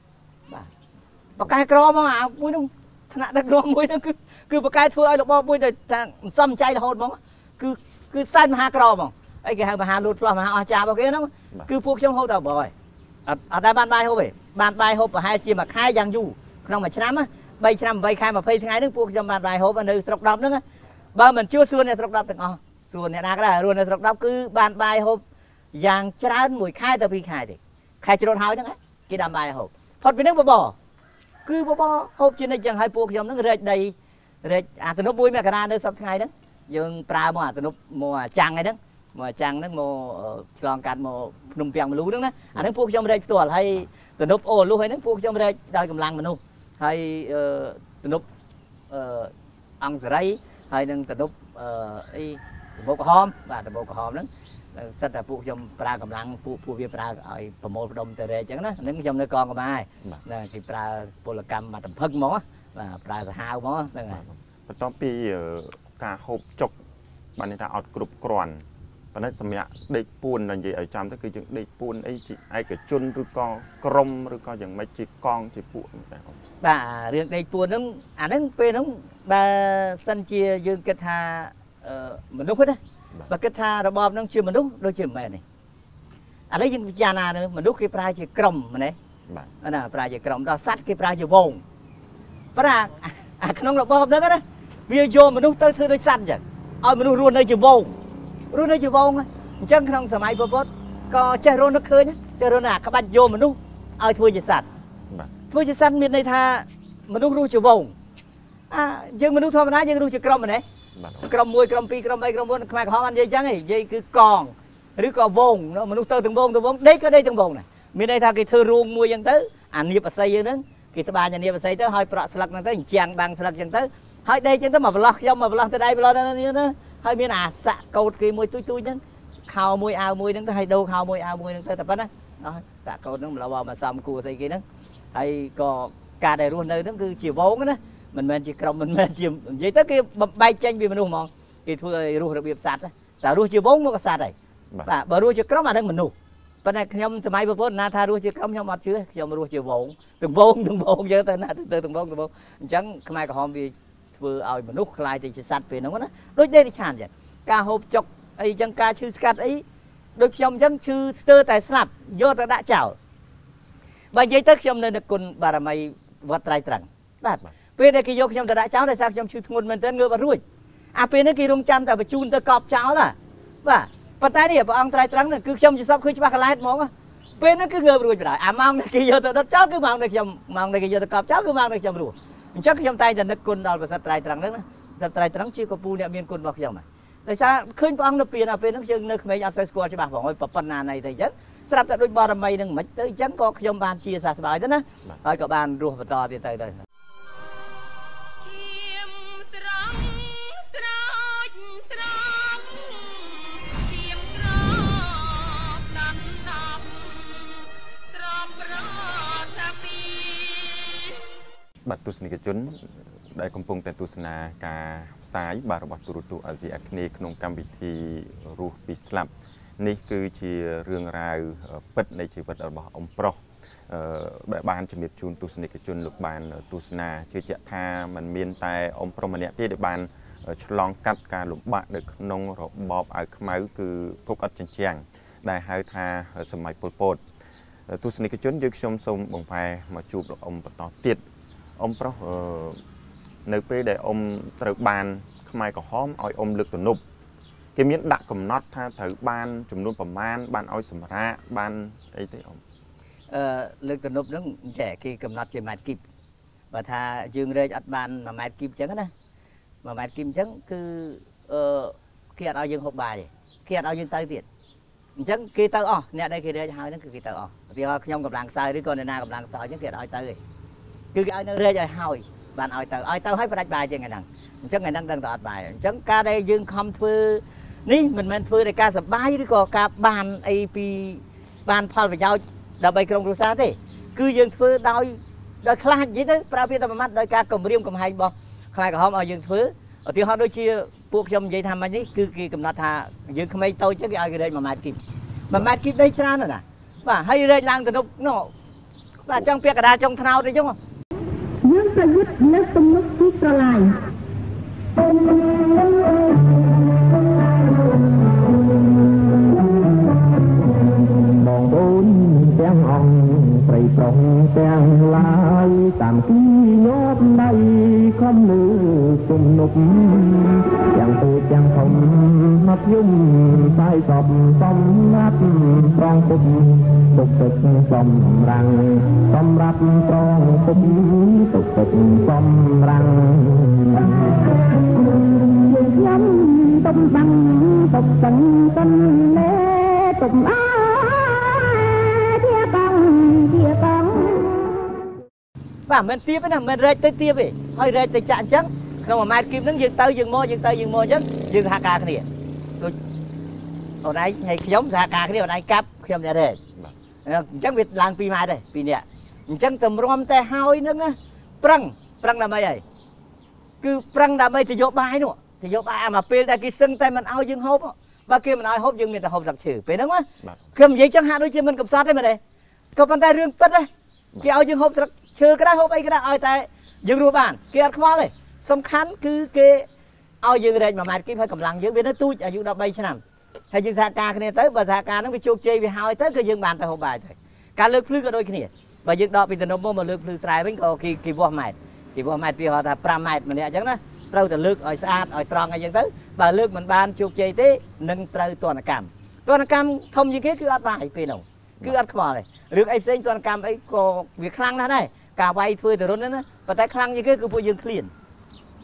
Speaker 2: bà cái cro mà à pui nó thằng nào đặt muối nó cứ cứ một cái thưa ai lộc bao muối để thằng xăm chay là hồn bóng cứ cứ san hà cò mà ấy cái hàng hà lụt mà hà trà bao cái nó cứ phuộc trong hộp đầu bòi ở đây ban bài hộp vậy ban bài hộp và hai chia mà khai giang du không mà chám á bay chám bay khai mà phê ngay nước phuộc trong ban bài hộp và nơi sọc đập nữa ba mình chưa xuân này sọc đập được à xuân này đa cái là luôn này sọc đập cứ ban bài hộp giang chán mùi khai tao phi khai thì khai cho nó hói nữa cái đam bài hộp phật với nước bò bò cứ bò bò hộp trên đây chẳng hai phuộc trong nó rệt đầy rệt à từ nó bui mẹ cả ra nơi sắp ngày đó dương pra mà từ nó mùa trăng này đó mùa trăng nó mùa tròn cạn mùa nung piang mà lú đó à nó phuộc trong đây tuổi hay từ nó ô lú hay nó phuộc trong đây đòi cầm lăng mà nung hay từ nó ăn giấy hay nâng từ nó ấy bộ cỏ hom và từ bộ cỏ hom đó sắp là phuộc trong pra cầm lăng phuộc phuộc việt pra ở phần một đông từ đây chẳng đó nếu trong nơi con của mai là cái pra polacam mà tầm phật mó là pra sa hao mó đây này
Speaker 1: ต้องปีการหบจกบันนี้ถ้าเอากรุบกรอนตอนนั้นสมัยเด็กปูนอะไรอย่างไอ้จำก็คือเด็กปูนไอ้จีไอ้กระจุนหรือก็กรมหรือก็อย่างไม่จีกองจีปูน
Speaker 2: บ่าเรื่องเด็กปูนนั้นอันนั้นเป็นนั้นบ่าสันเชียยืนกระทาเหมือนนุ๊กนะบ่ากระทาระบอบนั้นชื่อเหมือนนุ๊กโดยชื่อแม่นี่อันนี้ยังพิจารณาเนี่ยเหมือนนุ๊กคือปลายจีกรมมันเนี่ยนั่นน่ะปลายจีกรมเราซัดคือปลายจีวงปลาอ่ะขนมระบอบนั้นก็นะวิโยมนุษย์เตอร์เธอได้สั้นจังเอามนุษย์รวนในจีวงรวนในจีวงจังขนมสมัยพบก็เจริญนักเคยนะเจริญหนักขบันโยมนุษย์เอาถ้วยจีสัตว์ถ้วยจีสัตว์มีในท่ามนุษย์รู้จีวงอ่ะยังมนุษย์ธรรมดายังรู้จีกรมมันไหนกรมมวยกรมปีกรมใบกรมบนขมายของอันยัยจังไงยัยคือกองหรือก็วงเนาะมนุษย์เตอร์ถึงวงถึงวงได้ก็ได้ถึงวงน่ะมีในทางกิเธอรวงมวยยังเตออันนี้ปัสยัยนึงกิตบาลอย่างนี้ปัสยัยเตอให้ประสลักนั่นเตอเจียงบางสลักยังเตอให้ได้จังเตอมาบล็อกย่อมมาบล็อกเตอได้บล็อกนั่นนี่นะให้มีอาสะเกากีมวยตุ้ยตุ้ยนึงข่าวมวยเอามวยนึงเตอให้ดูข่าวมวยเอามวยนึงเตอแต่ปะนะสะเกานึงเราว่ามาซ้ำกูใส่กี่นึงให้ก็การได้รู้เลยนั่นคือchiều vốn đó mình men chỉ cầm mình men chiều vậy tới kia bay tranh vì mình nuôi mòn thì thôi ruột đặc biệt sạt đấyแต่รู้chiều vốn nó có sạt đấy và bờ ruột chiều cầm mà đang mình nuôi bên này nhom sớm mai bữa bữa na tha ruột chiều cầm nhom mặt chưa nhom ruột chiều vốn từng vốn từng vốn giờ tới na từ từng vốn từng vốn chẳng mai có hôm vì vừa ao mình nuôi lại thì chỉ sạt về nó đó đôi đây đi chán vậy ca hộp chọc ấy chẳng ca chư sạt ấy đôi nhom chẳng chư sơ tại slap do ta đã chào bây giờ tới nhom nên được con bà làm mày vật trai trắngបាទពេលដែលគេយកខ្ញុំទៅដាក់ចោលដោយសារខ្ញុំឈឺធ្ងន់មែនទែនងើបអត់រួចអាពេលនេះគេរងចាំតែបញ្ជូនទៅកប់ចោលណាបាទប៉ុន្តែនេះព្រះអង្គត្រៃត្រង់គឺខ្ញុំជាសពឃើញច្បាស់កន្លែងហ្មងពេលហ្នឹងគឺងើបរួចបណ្ដោយអាម៉ោងដែលគេយកទៅដុតចោលគឺម៉ោងដែលខ្ញុំម៉ោងដែលគេយកទៅកប់ចោលគឺម៉ោងដែលខ្ញុំរស់អញ្ចឹងខ្ញុំតែងតែនឹកគុណដល់ព្រះសត្វត្រៃត្រង់ហ្នឹងណាសត្វត្រៃត្រង់ជាកពូអ្នកមានគុណរបស់ខ្ញុំហើយដោយសារឃើញព្រះអង្គនៅពេលណាពេលហ្នឹងយើងនៅក្មេងអត់សូវស្គាល់ច្បាស់ផងហើយប៉ុណ្ណាណៃទៅអញ្ចឹងស្រាប់តែដូចបារមីនឹងមិនទៅអញ្ចឹងក៏ខ្ញុំបានជាសះស្បើយទៅណាហើយក៏បានរស់បន្តទៀតទៅទៅ
Speaker 1: บัตรตุสนิกจุนได้กำปงแต่ตุสนาการสายบาร์บัตตุรุตุอาเซียคเนขนมกรรมวิธีรูปิสลับนี่คือชีเรื่องราวปิดในชีวิตរបស់องค์ប្រោះแบบบ้านជំរាបជូនទស្សនិកជនលោកបានទស្សនាជឿជាក់ថាมันមានតែអង្គប្រុសម្នាក់ទេដែលបានឆ្លងកាត់ការលំបាកនៅក្នុងរបបអាវខ្មៅគឺគុកអត់ចិញ្ចាំងដែលហៅថាសម័យប៉ុលពតទស្សនិកជនយើងខ្ញុំសូមបង្ហាញមកជួបលោកអ៊ំបន្តទៀតអ៊ំប្រុសនៅពេលដែលអ៊ំត្រូវបានខ្មែរក្រហមឲ្យអ៊ំលើកទំនប់គេមានដាក់កំណត់ថាត្រូវបានចំនួនប្រមាណបានឲ្យសម្រាកបានអីទេអ៊ំ
Speaker 2: អឺលើកទំនប់ហ្នឹងចែគេកំណត់ជាម៉ែត្រគីបបើថាយើងរែកអត់បានមួយម៉ែត្រគីបអញ្ចឹងណាមួយម៉ែត្រគីបអញ្ចឹងគឺអឺគេអត់ឲ្យយើងហូបបាយទេគេអត់ឲ្យយើងទៅទៀតអញ្ចឹងគេទៅអស់អ្នកដែលគេរែកហើយហ្នឹងគឺគេទៅអស់ឧទាហរណ៍ខ្ញុំកម្លាំងខ្សោយឬក៏អ្នកណាកម្លាំងខ្សោយអញ្ចឹងគេអត់ឲ្យទៅទេគឺគេឲ្យនៅរែកឲ្យហើយបានឲ្យទៅឲ្យទៅឲ្យផ្ដាច់បាយជាងថ្ងៃហ្នឹងអញ្ចឹងថ្ងៃហ្នឹងដឹងតែអត់បាយអញ្ចឹងការដែលយើងខំធ្វើនេះមិនមែនធ្វើដោយការសប្បាយឬក៏ការបានអីពីបានផលប្រយោជន៍ដើម្បីក្រុមគ្រួសារទេគឺយើងធ្វើដោយដោយខ្លាចនិយាយទៅប្រើពាក្យតែមួយម៉ាត់ដោយការគម្រាមកំហែងរបស់ខ្មែរក្រហមឲ្យយើងធ្វើឧទាហរណ៍ដូចជាពួកខ្ញុំនិយាយថាម៉េចនេះគឺគេកំណត់ថាយើងក្មេងតូចចឹងគេឲ្យគេរែកមួយម៉ែត្រគីបមួយម៉ែត្រគីបដីច្រើនណាស់ណាបាទហើយរែកឡើងទំនប់នោះបាទចង់ពាក់កណ្ដាលចុងថ្នោតអីចឹង
Speaker 4: យើងប្រយុទ្ធលើទំនប់ពីស្រឡាញ់បងប្អូនទាំងអង្គស្រីប្រុសទាំងឡាយតាមទីញាប់ដៃខំលើទំនប់ទាំងទូទាំងធំមកយំស្ាយសពសំណាប់ប្រងពុកទុកទឹកសំរាំងសម្រាប់ប្រងពុកទុកទឹកសំរាំងខ្ញុំទំបាំងទុកទាំងសិនណែទុំអើជាបងជាបង
Speaker 2: បាទមិនទៀបទេណាមិនរែកទៅទៀបទេហើយរែកទៅចាក់អញ្ចឹងក្នុងមួយម៉ែត្រគីបហ្នឹងយើងទៅយើងមកយើងទៅយើងមកអញ្ចឹងយើងសហការគ្នាដូចអូនឯងហើយខ្ញុំសហការគ្នាអូនឯងកាប់ខ្ញុំអ្នករែកអញ្ចឹងវាឡើងពីរម៉ែត្រទេពីរនាក់អញ្ចឹងតម្រាំតែហើយហ្នឹងណាប្រឹងប្រឹងដើម្បីអីគឺប្រឹងដើម្បីទៅយកបាយនោះទៅយកបាយអាមកពេលដែលគេសឹងតែមិនឲ្យយើងហូបបើគេមិនឲ្យហូបយើងមានតែហូបស្លឹកឈើពេលហ្នឹងណាខ្ញុំនិយាយចឹងហាក់ដូចជាមិនកំសត់ទេមែនទេក៏ប៉ុន្តែរឿងពិតណាគេឲ្យយើងហូបស្លឹកឈើក៏ได้ហូបអីក៏ได้ឲ្យតែយើងរស់បានគេអត់ខ្វល់ទេសំខាន់គឺគេឲ្យយើងរែកមួយម៉ែត្រគីបហើយកម្លាំងយើងវានៅទូចអាយុ13ឆ្នាំហើយយើងសហការគ្នាទៅបើសហការហ្នឹងវាជោគជ័យវាហើយទៅគឺយើងបានទៅហូបបាយទៅការលើកភ្លឺក៏ដូចគ្នាបើយើងដកពីទំនប់មកមកលើកភ្លឺស្រែវិញក៏គេគេវាស់ម៉ែត្រគេវាស់ម៉ែត្រពីហៅថា5ម៉ែត្រម្នាក់អញ្ចឹងណាត្រូវតែលើកឲ្យស្អាតឲ្យត្រង់អីចឹងទៅបើលើកមិនបានជោគជ័យទេនឹងត្រូវទណ្ឌកម្មទណ្ឌកម្មធំជាងគេគឺអត់បាយពេលនោះគឺអត់ខ្វល់ទេរឿងអីផ្សេងទណ្ឌកម្មអីក៏វាខ្លាំងណាស់ដែរការវាយធ្វើទៅរុនហ្នឹងណាប៉ុន្តែខ្លាំងជាងគេគឺពួកយើងឃ្លាន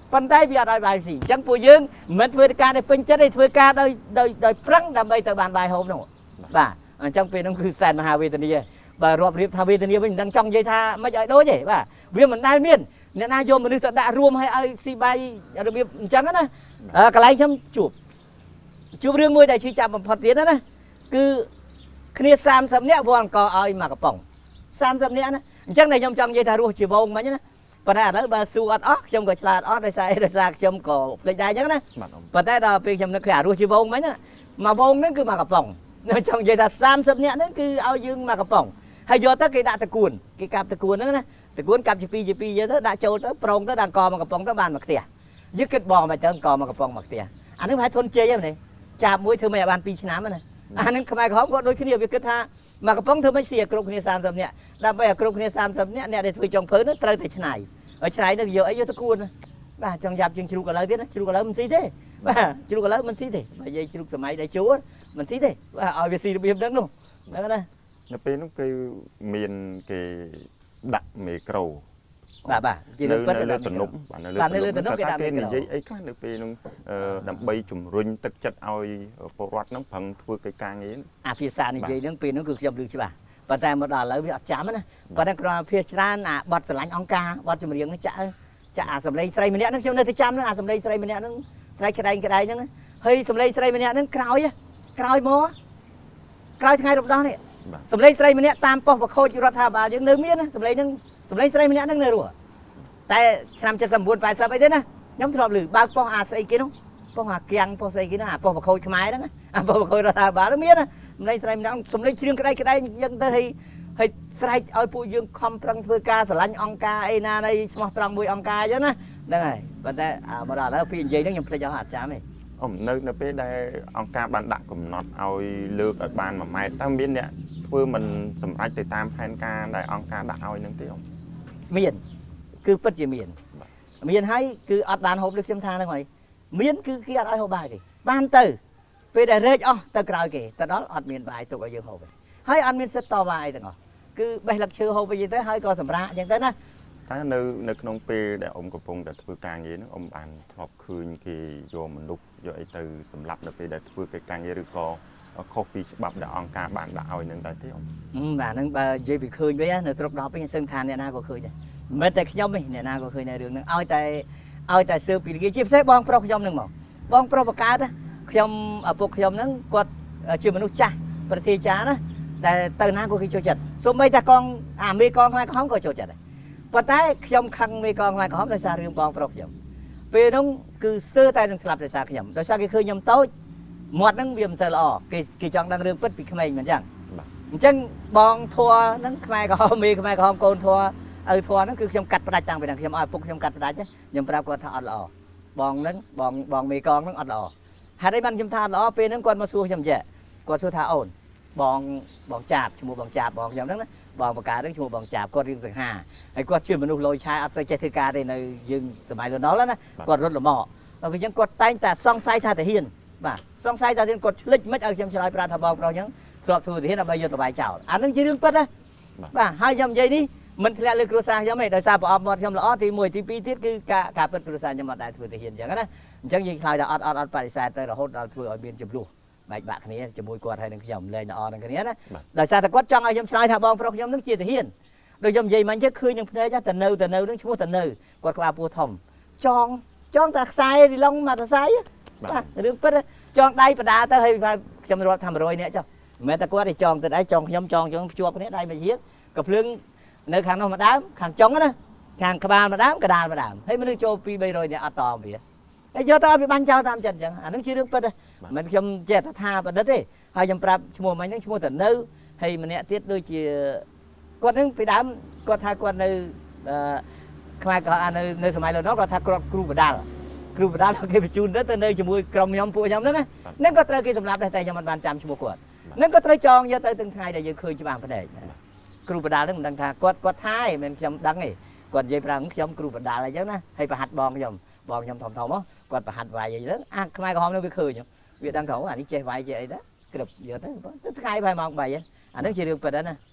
Speaker 2: ប៉ុន្តែវាអត់ឲ្យបាយស៊ីអញ្ចឹងពួកយើងមិនធ្វើការដែលពេញចិត្តទេធ្វើការដោយដោយដោយប្រឹងដើម្បីទៅបានបាយហូបនោះបាទអញ្ចឹងពេលនោះគឺសែនមហាវេទនាបើរាប់រៀបថាវេទនាវិញមិនដឹងចង់និយាយថាមិនឲ្យដូចទេបាទវាមិនដែលមានអ្នកណាយកមនុស្សទៅដាក់រួមឲ្យឲ្យស៊ីបាយរបៀបអញ្ចឹងណាកន្លែងខ្ញុំជួបជួបរឿងមួយដែលឈឺចាប់បំផុតទៀតណាគឺគ្នាសាមសិបនាក់វល់អង្គឲ្យមកកំប៉ុងសាមសិបនាក់ណាអញ្ចឹងតែខ្ញុំចង់និយាយថារស់ជាវងមិញណាប៉ុន្តែឥឡូវបើស៊ូអត់អស់ខ្ញុំក៏ឆ្លាតអស់ដោយសារដោយសារខ្ញុំក៏ភ្លេចដែរអញ្ចឹងណាប៉ុន្តែដល់ពេលខ្ញុំនឹកឃើញអារស់ជាវងមិញណាមកវងហ្នឹងគឺមកកំប៉ុងខ្ញុំចង់និយាយថាសាមសិបនាក់ហ្នឹងគឺឲ្យយើងមកកំប៉ុងហើយយកទៅគេដាក់តគួនគេកាប់តគួនហ្នឹងណាតគួនកាប់ជាពីរជាពីរយកទៅដាក់ចូលទៅប្រងទៅដាក់អង្គមកកំប៉ុងទៅបានមកផ្ទះយើងគិតបងមិនទៅអង្គមកកំប៉ុងមកផ្ទះអានេះប្រហែលធន់ជ័យហ្នឹងចាប់មួយធ្វើមិនឲ្យបានពីរឆ្នាំណាអានឹងខ្មែរក្រហមក៏ដូចគ្នាវាគិតថាមកកំប៉ុងធ្វើមិនស៊ីឲ្យគ្រប់គ្នាសាមសិបនាក់ដើម្បីឲ្យគ្រប់គ្នាសាមសិបនាក់អ្នកដែលធ្វើចុងភៅនោះត្រូវតែឆ្នៃឲ្យឆ្នៃទៅយកអីយកតគួនបាទចង់យ៉ាប់ជាងជ្រូកឥឡូវទៀតណាជ្រូកឥឡូវមិនស៊ីទេបាទជ្រូកឥឡូវមិនស៊ីទេបើនិយាយជ្រូកសម័យដែលជួមិនស៊ីទេបាទឲ្យវាស៊ីរបៀបហ្នឹងនោះហ្នឹងណា
Speaker 1: នៅពេលនោះគឺមានគេដាក់មេក្រូ
Speaker 2: បាទបាទជាលើពិត
Speaker 1: លើទំនប់បាទនៅលើទំនប់គេដាក់មេក្រូនិយាយអីខ្លះនៅពេលនោះដើម្បីជំរុញទឹកចិត្តឲ្យពលរដ្ឋហ្នឹងប្រឹងធ្វើកិច្ចការងារ
Speaker 2: អាភាសានិយាយហ្នឹងពេលនោះគឺខ្ញុំឮច្បាស់ប៉ុន្តែមកដល់ឥឡូវវាអត់ចាំណាប៉ុន្តែគ្រាន់តែភាសាច្រើនអាបត់ស្រឡាញ់អង្គការបត់ចម្រៀងនេះចាក់ចាក់អាសម្លេងស្រីម្នាក់ហ្នឹងខ្ញុំនៅតែចាំហ្នឹងអាសម្លេងស្រីម្នាក់ហ្នឹងស្រីក្តែងក្តែងហ្នឹងហើយសម្លេងស្រីម្នាក់ហ្នឹងក្រោយក្រោយមកក្រោយថ្ងៃរំដោះនេះសម្លេងស្រីម្នាក់តាមប៉ុស្តិ៍បខូចរដ្ឋាភិបាលយើងនៅមានណាសម្លេងហ្នឹងសម្លេងស្រីម្នាក់ហ្នឹងនៅរស់តែឆ្នាំ칠십구 80អីទេណាខ្ញុំធ្លាប់ឮបើកប៉ុស្តិ៍អាស្អីគេនោះប៉ុស្តិ៍អាគៀងប៉ុស្តិ៍ស្អីគេនោះអាប៉ុស្តិ៍បខូចខ្មែរហ្នឹងអាប៉ុស្តិ៍បខូចរដ្ឋាភិបាលមានណាសម្លេងស្រីម្នាក់សម្លេងច្រៀងក្តែងក្តែងយ៉ាងទៅឲ្យឲ្យស្រែកឲ្យពួកយើងខំប្រឹងធ្វើការស្រឡាញ់អង្គការអីណានៃស្មោះត្រង់មួយអង្គការអញ្ចឹងណាហ្នឹងហើយប៉ុន្តែមកដល់ឥឡូវពីនិយាយហ្នឹងខ្ញុំភ្លេចអស់អត់ចាំទេ
Speaker 1: អូនៅនៅពេលដែលអង្គការបានដាក់កំណត់ឲ្យលើកឲ្យបានមួយម៉ែត្រតើមានអ្នកធ្វើមិនសម្រេចទៅតាមផែនការដែលអង្គការដាក់ឲ្យនឹងទេអូ
Speaker 2: មានគឺពិតជាមានមានហើយគឺអត់បានហូបដូចខ្ញុំថាហ្នឹងហើយមានគឺគេអត់ឲ្យហូបបាយទេបានទៅពេលដែលរែកអស់ទៅក្រោយគេទៅដល់អត់មានបាយទុកឲ្យយើងហូបទេហើយអត់មានសិទ្ធិតវ៉ាអីទាំងអស់គឺបេះលឹកឈើហូបវិញទៅហើយក៏សម្រាកអញ្ចឹងទៅណា
Speaker 1: តែនៅនៅក្នុងពេលដែលអ៊ំកំពុងតែធ្វើការងារហ្នឹងអ៊ំបានធ្លាប់ឃើញគេយកមនុស្សយកអីទៅសម្លាប់នៅពេលដែលធ្វើកិច្ចការងារឬក៏ខុសពីច្បាប់ដែលអង្គការបានដាក់ឲ្យនឹងដែរទេអ៊ំ
Speaker 2: បាទហ្នឹងបើនិយាយពីឃើញវិញនៅស្រុកដល់ពេញសឹងថាអ្នកណាក៏ឃើញដែរមិនតែខ្ញុំទេអ្នកណាក៏ឃើញនៅរឿងហ្នឹងឲ្យតែឲ្យតែស៊ើបពីគេជាពិសេសបងប្រុសខ្ញុំហ្នឹងមកបងប្រុសបកើតខ្ញុំឪពុកខ្ញុំហ្នឹងគាត់ជាមនុស្សចាស់ប្រតិចាណាដែលទៅណាក៏គេចូលចិត្តសូម្បីតែកងអាមេកងខ្មែរក្រហមក៏ចូលចិត្តដែរប៉ុន្តែខ្ញុំខឹងមេកងខ្មែរក្រហមដោយសាររឿងបងប្រុសខ្ញុំពេលហ្នឹងគឺស្ទើរតែនឹងស្លាប់ដោយសារខ្ញុំដោយសារគេឃើញខ្ញុំតូចមាត់ហ្នឹងវាមិនសូវល្អគេគេចង់ដឹងរឿងពិតពីក្មេងមិនអញ្ចឹងអញ្ចឹងបងធัวហ្នឹងខ្មែរក្រហមមេខ្មែរក្រហមកូនធัวឪធัวហ្នឹងគឺខ្ញុំកាត់ផ្ដាច់តាំងពីហ្នឹងខ្ញុំឲ្យពុកខ្ញុំកាត់ផ្ដាច់ខ្ញុំប្រាប់គាត់ថាអត់ល្អបងហ្នឹងបងបងមេកងហ្នឹងអត់ល្អហេតុអីបានខ្ញុំថាអត់ល្អពេលហ្នឹងគាត់មកសួរខ្ញុំចេះគាត់សួរថាអូនបងបងចាបឈ្មោះបងចាបបងខ្ញុំហ្នឹងណាបងបកាហ្នឹងឈ្មោះបងចាបគាត់រៀងសង្ហាហើយគាត់ជាមនុស្សលយឆាយអត់សូវចេះធ្វើការទេនៅយើងសម័យលន់ដល់ណាគាត់រត់លំអដល់ពេលអញ្ចឹងគាត់តែងតែសង្ស័យថាតាហ៊ានបាទសង្ស័យថាតាហ៊ានគាត់ឆ្លិចមិនឲ្យខ្ញុំឆ្លើយប្រាប់ថាបងប្រុសអញ្ចឹងធ្លាប់ធ្វើតាហ៊ានដើម្បីយកតបាយចោលអាហ្នឹងជារឿងពិតណាបាទហើយខ្ញុំនិយាយនេះមិនធ្លាក់លើគ្រួសារខ្ញុំទេដោយសារប្រអប់មាត់ខ្ញុំល្អទីមួយទីពីរទៀតគឺការការពិតគ្រួសារខ្ញុំអត់ដែលធ្វើតាហ៊ានអញ្ចឹងណាអញ្ចឹងយើងឆ្លើយថាអត់អត់អត់បដិសេធទៅរហូតដល់ធ្វើឲ្យមានចំនួនបែកបាក់គ្នាជាមួយគាត់ហើយនឹងខ្ញុំលែងល្អនឹងគ្នាណាដោយសារតែគាត់ចង់ឲ្យខ្ញុំឆ្លើយថាបងប្រុសខ្ញុំនឹងជាទាហានដូចខ្ញុំនិយាយមិញទៅឃើញនឹងភ្នែកទៅនៅទៅនៅនឹងឈ្មោះទៅនៅគាត់ក្បាលពោះធំចងចងតែខ្សែរីឡុងមកទៅខ្សែបាទរឿងពិតចងដៃបដាទៅហើយខ្ញុំរាប់ថា100នាក់ចុះមិនមែនតែគាត់ទេចងទៅដៃចងខ្ញុំចងចងភ្ជាប់គ្នាដៃមួយទៀតក៏ភ្លើងនៅខាងនោះម្ដងខាងចុងណាខាងក្បាលម្ដងកដាលម្ដងហើយមនុស្សចូលពី300នាក់អត់តវាហើយយកទៅឲ្យវាបាញ់ចោលតាមចិត្តអញ្ចឹងអានឹងជារឿងពិតមិនខ្ញុំចេះតែថាប្រឌិតទេហើយខ្ញុំប្រាប់ឈ្មោះមិញហ្នឹងឈ្មោះតនៅហើយម្នាក់ទៀតដូចជាគាត់ហ្នឹងពីដើមគាត់ថាគាត់នៅខ្មែរក៏នៅនៅសម័យលន់ដល់គាត់ថាគាត់គ្រូបដាល់គ្រូបដាល់គេបញ្ជូនទៅទៅនៅជាមួយក្រុមខ្ញុំពួកខ្ញុំហ្នឹងហ្នឹងក៏ត្រូវគេសម្លាប់ដែរតែខ្ញុំមិនបានចាំឈ្មោះគាត់ហ្នឹងក៏ត្រូវចងយកទៅទាំងថ្ងៃដែលយើងឃើញច្បាស់ផ្នែកគ្រូបដាល់ហ្នឹងមិនដឹងថាគាត់គាត់ថាឯងមិនខ្ញុំដឹងទេគាត់និយាយប្រាប់ខ្ញុំគ្រូបដាល់អីចឹងណាហើយប្រហាត់បងខ្ញុំបងខ្ញុំធំធំមកគាត់ប្រហាត់វាយអីទៅអាខ្មែរក្រហមនឹងវាឃើញវាដឹងថាអានេះចេះវាយចេះអីទៅគ្រប់យកទៅទៅថ្ងៃប្រហែលម៉ោង3អានេះជារឿងពិតណា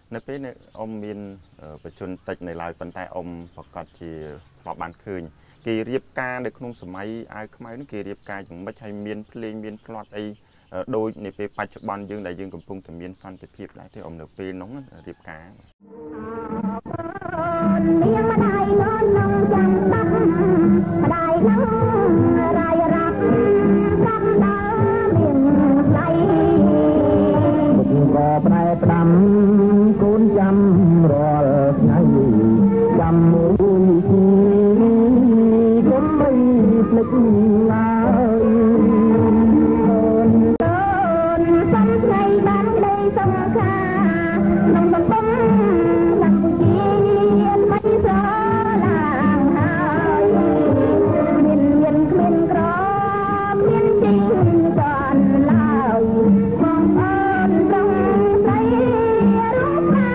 Speaker 1: នៅពេលអ៊ំមានបច្ចុប្បន្នតិចនៅឡើយប៉ុន្តែអ៊ំប្រកាសជាធ្លាប់បានឃើញគេរៀបការនៅក្នុងសម័យអាវខ្មៅនោះគេរៀបការយ៉ាងម៉េចហើយមានភ្លេងមានផ្្លាត់អីដូចនៅពេលបច្ចុប្បន្នយើងដែលយើងកំពុងតែមានសន្តិភាពដែរទេអ៊ំនៅពេលនោះរៀបការនាងម្ដាយនន់នឹងចាំបាត់ម្ដាយនឹងរាយរាប់ចាំដល់មានដៃមុខក៏ប្រែផ្ដាំកូនចាំរាល់ថ្ងៃចាំមួយទីកុំបីភ្លេចឡើយសំថ្ងៃបានក្តីសំខាក្នុងសង្គមកម្ពុជាមិនស្រឡាងហើយមានមានគ្មានក្រមានជិះតាន់ឡើយបងអូនត្រង់ស្រីរូបណា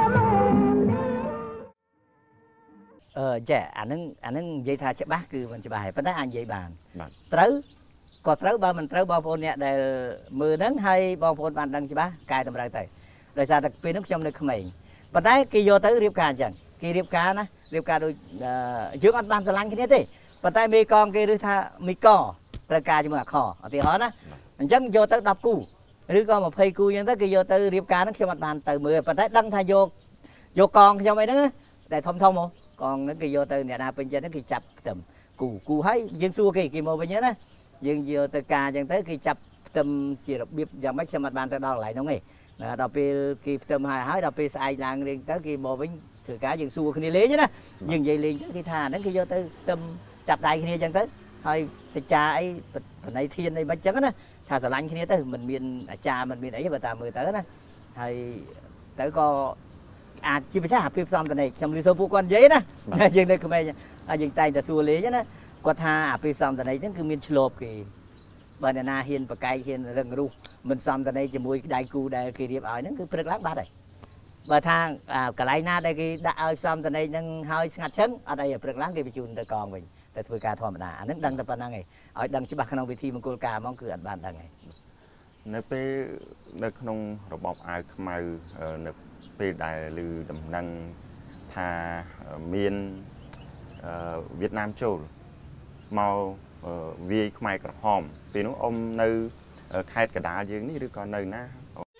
Speaker 1: អឺចាអានឹងអានឹងនិយាយថាច្បាស់គឺមិនច្បាស់ហើយប៉ុន្តែអាចនិយាយបានត្រូវក៏ត្រូវបើមិនត្រូវបងប្អូនអ្នកដែលមើលហ្នឹងហើយបងប្អូនបានដឹងច្បាស់កែតម្រូវទៅដោយសារតែពេលហ្នឹងខ្ញុំនៅក្មេងប៉ុន្តែគេយកទៅរៀបការអញ្ចឹងគេរៀបការណារៀបការដូចយើងអត់បានស្រឡាញ់គ្នាទេប៉ុន្តែមេកងគេឬថាមីកត្រូវការជាមួយអាខឧទាហរណ៍ណាអញ្ចឹងយកទៅដប់គូឬក៏ម្ភៃគូអញ្ចឹងទៅគេយកទៅរៀបការហ្នឹងខ្ញុំអត់បានទៅមើលប៉ុន្តែដឹងថាយកយកកងខ្ញុំអីហ្នឹងតែធំធំមកកងហ្នឹងគេយកទៅអ្នកណាពេញចិត្តហ្នឹងគេចាប់ផ្ទឹមគូគូហើយយើងសួរគេគេមកវិញណាយើងយកទៅការអញ្ចឹងទៅគេចាប់ផ្ទឹមជារបៀបយ៉ាងម៉េចខ្ញុំអត់បានទៅដល់កន្លែងហ្នឹងទេដល់ពេលគេផ្ទឹមហើយហើយដល់ពេលស្អែកឡើងរៀងទៅគេមកវិញធ្វើការយើងសួរគ្នាលេងណាយើងនិយាយលេងទៅគេថាហ្នឹងគេយកទៅផ្ទឹមចាប់ដៃគ្នាអញ្ចឹងទៅហើយសេចក្ដីអីបណៃធានអីមិនអញ្ចឹងណាថាស្រឡាញ់គ្នាទៅមិនមានអាចារ្យមិនមានអីបើតាមមើលទៅណាហើយទៅក៏អាចជាភាសាអាភិបសំតនេខ្ញុំលឺសូពួកគាត់និយាយណាយើងនៅក្មេងយើងតែងតែសួរលេងណាគាត់ថាអាភិបសំតនេហ្នឹងគឺមានឆ្លប់គេបើអ្នកណាហ៊ានបកែកហ៊ានរឹងរូសមិនសំតនេជាមួយដៃគូដែលគេរៀបឲ្យហ្នឹងគឺព្រឹកឡើងបាត់ហើយបើថាកន្លែងណាដែលគេដាក់ឲ្យសំតនេហ្នឹងហើយស្ងាត់ឈឹងអត់អីព្រឹកឡើងគេបញ្ជូនទៅកងវិញតែធ្វើការធម្មតាអាហ្នឹងដឹងតែប៉ុណ្្នឹងឯងឲ្យដឹងច្បាស់ក្នុងវិធីមង្គលការហ្មងគឺអត់បានដឹងឯងនៅពេលនៅក្នុងរបបអាវខ្មៅនៅពេលដែលឮដំណឹងថាមានវៀតណាមចូលមកវាយខ្មែរក្រហមពេលនោះអ៊ំនៅខេត្តកណ្ដាលយើងនេះឬក៏នៅណា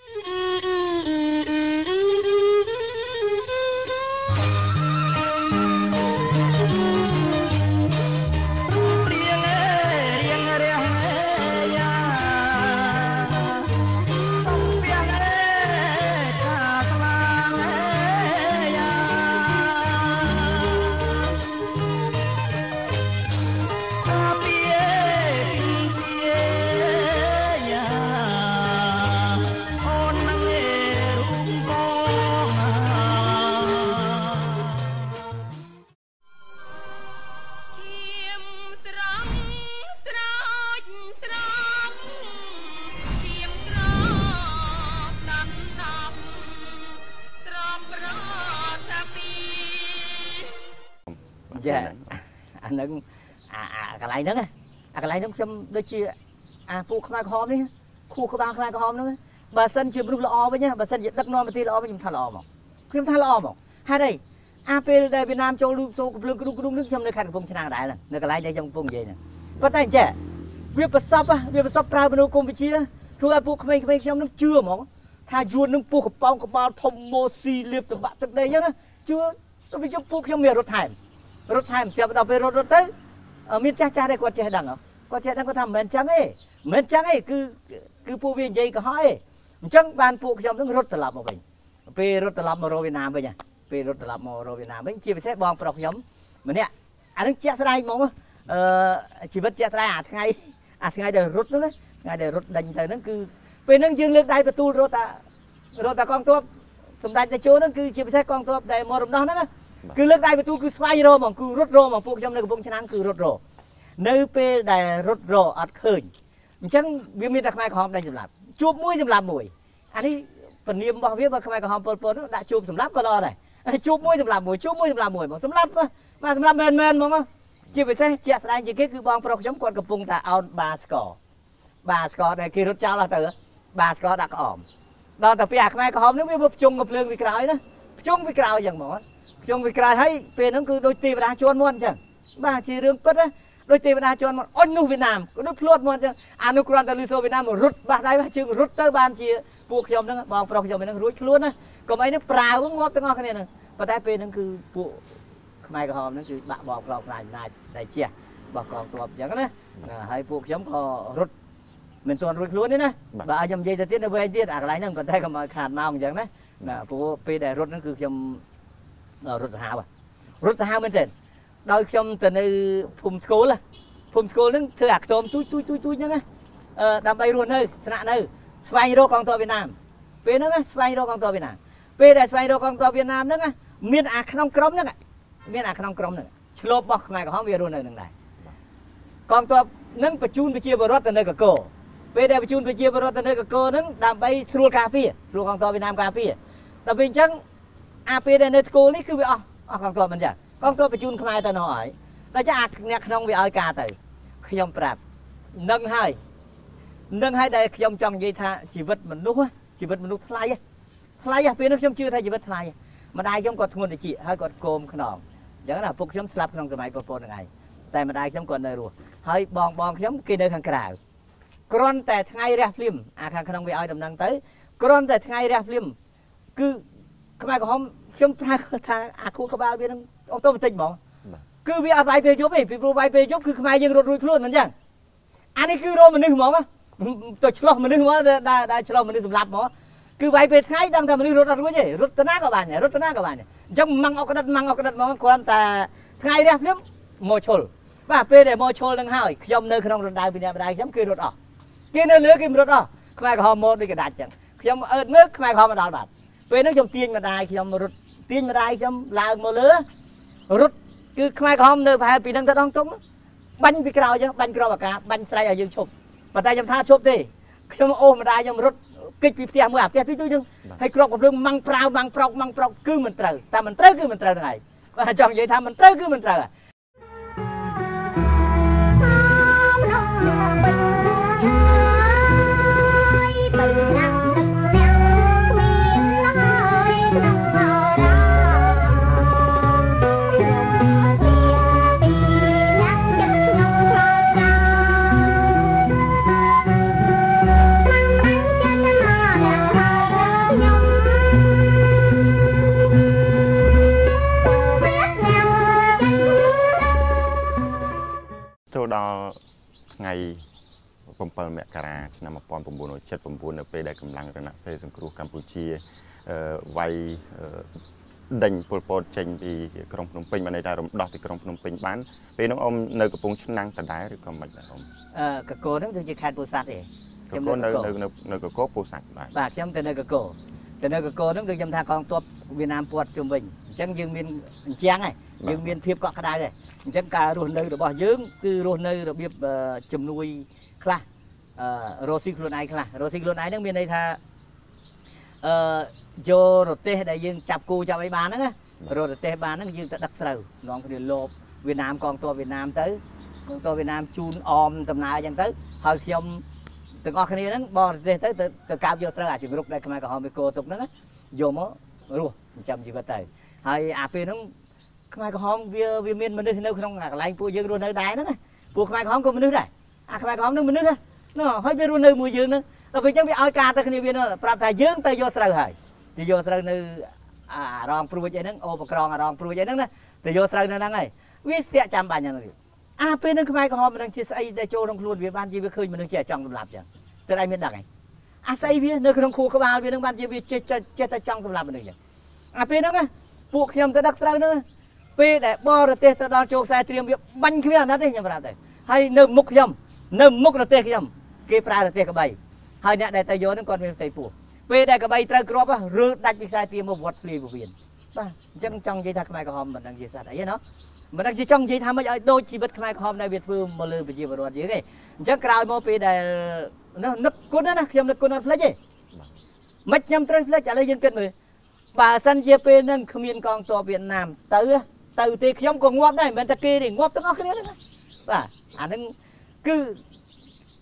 Speaker 1: ចាអានឹងអាកន្លែងហ្នឹងអាកន្លែងហ្នឹងខ្ញុំដូចជាអាពួកខ្មែរក្រហមនេះខួរក្បាលខ្មែរក្រហមហ្នឹងបើសិនជាមនុស្សល្អវិញបើសិនជាដឹកនាំប្រទេសល្អវិញខ្ញុំថាល្អមកខ្ញុំថាល្អមកហេតុអីអាពេលដែលវៀតណាមចូលរូបសូកំភ្លើងគ្រូគ្រូនេះខ្ញុំនៅខេត្តកំពង់ឆ្នាំងដែរនៅកន្លែងដែលខ្ញុំកំពុងនិយាយហ្នឹងប៉ុន្តែចាវាប្រសពវាប្រសពប្រើមនុស្សកម្ពុជាធ្វើឲ្យពួកក្មេងៗខ្ញុំនឹងជឿហ្មងថាយួននឹងពោះកប៉ោងក្បាលធំម៉ូស៊ីលៀបតបាក់ទឹកដីអញ្ចឹងណាជឿទៅវាពួកខ្ញុំមានរត់ថែមរត់ថែមជាប់ដល់ពេលរត់រត់ទៅមានចាស់ចាស់ដែរគាត់ចេះដឹងគាត់ចេះដឹងគាត់ថាមិនមែនចឹងទេមិនមែនចឹងទេគឺគឺពួកវានិយាយកុហកទេអញ្ចឹងបានពួកខ្ញុំនឹងរត់ត្រឡប់មកវិញពេលរត់ត្រឡប់មករកវៀតណាមវិញពេលរត់ត្រឡប់មករកវៀតណាមវិញជាពិសេសបងប្រុសខ្ញុំម្នាក់អានឹងជាក់ស្ដែងហ្មងអឺជីវិតជាក់ស្ដែងអាថ្ងៃអាថ្ងៃដែលរត់នោះណាថ្ងៃដែលរត់ដេញទៅហ្នឹងគឺពេលហ្នឹងយើងលើកដៃបន្ទូលរត់តារត់តាកងទ័ពសម្ដេចតេជោហ្នឹងគឺជាពិសេសកងទ័ពដែលមករំដោះហ្នឹងណាគឺលើកដៃបន្ទូលគឺស្វែងរកហ្មងគឺរត់រកហ្មងពួកខ្ញុំនៅកំពង់ឆ្នាំងគឺរត់រកនៅពេលដែលរត់រកអត់ឃើញអញ្ចឹងវាមានតែខ្មែរក្រហមដេញសម្លាប់ជួបមួយសម្លាប់មួយអានេះពនាមរបស់វាបើខ្មែរក្រហមពលពតដាក់ជួបសម្លាប់ក៏ល្អដែរជួបមួយសម្លាប់មួយជួបមួយសម្លាប់មួយហ្មងសម្លាប់បាទសម្លាប់មែនមែនហ្មងជាពិសេសជាក់ស្ដែងជាងគេគឺបងប្រុសខ្ញុំគាត់កំពុងតែអោនបាស្កបាស្កដែលគេរត់ចោលអស់ទៅបាស្កដាក់ក្អម
Speaker 2: ដល់តែពីអាខ្មែរក្រហមហ្នឹងវាមកជុំកំភ្លើងពីក្រោយណាជុំពីក្រោយយ៉ាងហ្មងជុំពីក្រោយហើយពេលហ្នឹងគឺដូចទេវតាជន់មាត់អញ្ចឹងបាទជារឿងពិតណាដូចទេវតាជន់មាត់អុញនោះវៀតណាមក៏ដូចភ្លាត់មាត់អញ្ចឹងអានោះគ្រាន់តែលឺសូវៀតណាមរត់បាស់ដៃបាស់ជើងរត់ទៅបានជាពួកខ្ញុំហ្នឹងបងប្រុសខ្ញុំហ្នឹងរួចខ្លួនណាកុំអីនេះប្រាវងាប់ទាំងអស់គ្នាហ្នឹងប៉ុន្តែពេលហ្នឹងគឺពួកខ្មែរក្រហមហ្នឹងគឺបាក់បោកខ្លោបខ្លាចអំណាចដែលជះរបស់កងទ័ពអញ្ចឹងណាហើយពួកខ្ញុំក៏រត់មិនទាន់រួចខ្លួនទេណាបាទឲ្យខ្ញុំនិយាយទៅទៀតនៅវែងទៀតអាកន្លែងហ្នឹងប៉ុន្តែកុំឲ្យខាតម៉ោងអញ្ចឹងណាណាព្រោះពេលដែលរត់ហ្នឹងគឺខ្ញុំរត់សាហាវរត់សាហាវមែនទេដោយខ្ញុំទៅនៅភូមិស្គលភូមិស្គលហ្នឹងធ្វើអាខ្ទមទូចទូចទូចទូចហ្នឹងណាអឺដើម្បីរស់នៅស្នាក់នៅស្វែងរកកងទ័ពវៀតណាមពេលហ្នឹងស្វែងរកកងទ័ពវៀតណាមពេលដែលស្វែងរកកងទ័ពវៀតណាមហ្នឹងមានអាក្នុងក្រុមហ្នឹងមានអាក្នុងក្រុមហ្នឹងឆ្លប់របស់ខ្មែរក្រហមវារស់នៅហ្នឹងដែរកងទ័ពហ្នឹងបញ្ជូនប្រជាពលរដ្ឋទៅនៅកកពេលដែលបញ្ជូនប្រជាពលរដ្ឋទៅនៅកកហ្នឹងដើម្បីស្រួលការពារស្រួលកងទ័ពវៀតណាមការពារដល់ពេលអញ្ចឹងអាពេលដែលនៅស្គលនេះគឺវាអស់អស់កងទ័ពមិនចឹងកងទ័ពបញ្ជូនខ្មែរទៅនោះហើយតែចាអាអ្នកក្នុងវាឲ្យការទៅខ្ញុំប្រាប់នឹងហើយនឹងហើយដែលខ្ញុំចង់និយាយថាជីវិតមនុស្សជីវិតមនុស្សថ្លៃថ្លៃពេលនោះខ្ញុំជឿថាជីវិតថ្លៃម្ដាយខ្ញុំគាត់ធ្ងន់តិចហើយគាត់គោមខ្នងអញ្ចឹងណាពុកខ្ញុំស្លាប់ក្នុងសម័យប៉ុលពតហ្នឹងឯងតែម្ដាយខ្ញុំគាត់នៅរស់ហើយបងបងខ្ញុំគេនៅខាងក្រៅគ្រាន់តែថ្ងៃរះភ្លាមអាខាងក្នុងវាឲ្យដំណឹងទៅគ្រាន់តែថ្ងៃរះភ្លាមគឺខ្មែរក្រហមខ្ញុំថាថាអាខួរក្បាលវានឹងអូតូម៉ាទិកហ្មងគឺវាអត់វាយពេលយប់ទេពីព្រោះវាយពេលយប់គឺខ្មែរយើងរត់រួចខ្លួនមិនអញ្ចឹងអានេះគឺរមនុស្សហ្មងទៅឆ្លោះមនុស្សហ្មងដែលដែលឆ្លោះមនុស្សសម្លាប់ហ្មងគឺវាយពេលថ្ងៃដឹងថាមនុស្សរត់អត់រួចទេរត់ទៅណាក៏បានដែររត់ទៅណាក៏បានដែរអញ្ចឹងម៉ាំងអុកក្តិតម៉ាំងអុកក្តិតហ្មងគ្រាន់តែថ្ងៃរះភ្លាមមកឈុលបាទពេលដែលមកឈុលនឹងហើយខ្ញុំនៅក្នុងរណ្ដៅពីអ្នកម្ដាយខ្ញុំគឺរត់អស់គេនៅលើគេមិនរត់អស់ខ្មែរក្រហមមកដូចកដាច់អញ្ចឹងខ្ញុំអើតមើលខ្មែរក្រហមមកដល់បាត់ពេលហ្នឹងខ្ញុំទាញម្ដាយខ្ញុំរត់ទាញម្ដាយខ្ញុំឡើងមកលើរត់គឺខ្មែរក្រហមនៅប្រហែលពីហ្នឹងទៅដងទុំបាញ់ពីក្រោយចឹងបាញ់ក្របអាកាសបាញ់ស្រែកឲ្យយើងឈប់ប៉ុន្តែខ្ញុំថាឈប់ទេខ្ញុំអូសម្ដាយខ្ញុំរត់គេចពីផ្ទះមួយអាផ្ទះទីទៅហ្នឹងហើយក្របកំភ្លើងម៉ាំងប្រាវម៉ាំងប្រោកម៉ាំងប្រោកគឺមិនត្រូវតែមិនត្រូវគឺមិនត្រូវហ្នឹងហើយបាទចង់និយាយថាមិនត្រូវគឺមិនត្រូវ
Speaker 1: ចូលដល់ថ្ងៃbảyមករាឆ្នាំmột nghìn chín trăm bảy mươi chínនៅពេលដែលកម្លាំងរណសិរ្សសង្គ្រោះកម្ពុជាវាយដេញពលពតចេញពីក្រុងភ្នំពេញបានន័យថារំដោះទីក្រុងភ្នំពេញបានពេលនោះអ៊ំនៅកំពង់ឆ្នាំងដដែលឬក៏មិនដែរអ៊ំ
Speaker 2: អឺកកោហ្នឹងគឺជាខេត្តពោធិ៍សាត់ទេ
Speaker 1: ខ្ញុំនៅនៅនៅកកោពោធិ៍សាត់បាទ
Speaker 2: បាទខ្ញុំទៅនៅកកោទៅនៅកកោហ្នឹងគឺខ្ញុំថាកងទ័ពវៀតណាមពាត់ជុំវិញអញ្ចឹងយើងមានអញ្ចឹងហើយយើងមានភាពកក់ក្ដៅហើយអញ្ចឹងការរស់នៅរបស់យើងគឺរស់នៅរបៀបជំនួយខ្លះអឺរស់ស៊ីខ្លួនឯងខ្លះរស់ស៊ីខ្លួនឯងហ្នឹងមានន័យថាអឺយករទេសដែលយើងចាប់គូចាប់អីបានហ្នឹងណារករទេសបានហ្នឹងយើងទៅដឹកស្រូវនាំគ្នាលោបវៀតណាមកងទ័ពវៀតណាមទៅកងទ័ពវៀតណាមជូនអមដំណើរអញ្ចឹងទៅហើយខ្ញុំទាំងអស់គ្នាហ្នឹងបរទេសទៅទៅកាប់យកស្រូវអាជំរុកដែលខ្មែរក្រហមវាគោទុកហ្នឹងយកមករស់ចិញ្ចឹមជីវិតទៅហើយអាពេលហ្នឹងខ្មែរក្រហមវាវាមានមនុស្សនៅក្នុងកន្លែងពួកយើងរស់នៅដែរហ្នឹងណាពួកខ្មែរក្រហមក៏មនុស្សដែរអាខ្មែរក្រហមនឹងមនុស្សហ្នឹងហើយវារស់នៅមួយយើងហ្នឹងដល់ពេលអញ្ចឹងវាឲ្យការទៅគ្នាវាប្រាប់ថាយើងទៅយកស្រូវហើយទៅយកស្រូវនៅអារងព្រួយអីហ្នឹងអូបក្រងអារងព្រួយអីហ្នឹងណាទៅយកស្រូវនៅហ្នឹងហើយវាស្ទាក់ចាំបាញ់ហ្នឹងអាពេលហ្នឹងខ្មែរក្រហមមិនដឹងជាស្អីដែលចូលក្នុងខ្លួនវាបានជាវាឃើញមនុស្សជាចង់សម្លាប់អញ្ចឹងតែឯងមានដឹងហើយអាស្អីវានៅក្នុងខួរក្បាលវាហ្នឹងបានជាវាចេះចេះតែចង់សម្លាប់មនុស្សអញ្ចឹងអាពេលហ្នឹងណាពួកខ្ញុំទៅដឹកស្រូវហ្នឹងពេលដែលបរទេសទៅដល់ចូលខ្សែត្រៀមវាបាញ់គ្នាអាណិតទេខ្ញុំប្រាប់ទៅហើយនៅមុខខ្ញុំនៅមុខរទេសខ្ញុំគេប្រើរទេសក្បីហើយអ្នកដែលទៅយកហ្នឹងគាត់មានផ្ទៃពោះពេលដែលក្បីត្រូវគ្រាប់ឬដាច់ពីខ្សែត្រៀមមកវត្តភ្លីពវៀនបាទអញ្ចឹងចង់និយាយថាខ្មែរក្រហមមិនដឹងជាសត្វអីទេណោះមិនដឹងជាចង់និយាយថាមិនឲ្យដូចជីវិតខ្មែរក្រហមដែលវាធ្វើមកលើប្រជាពលរដ្ឋយើងទេអញ្ចឹងក្រោយមកពេលដែលនឹកគុណណាខ្ញុំនឹកគុណអត់ភ្លេចទេមិនខ្ញុំត្រូវភ្លេចឥឡូវយើងគិតមើលបើសិនជាពេលហ្នឹងគ្មានកងទ័ពវៀតណាមទៅទៅទេខ្ញុំក៏ងាប់ដែរមិនមែនតែគេទេងាប់ទាំងអស់គ្នាហ្នឹងបាទអាហ្នឹងគឺ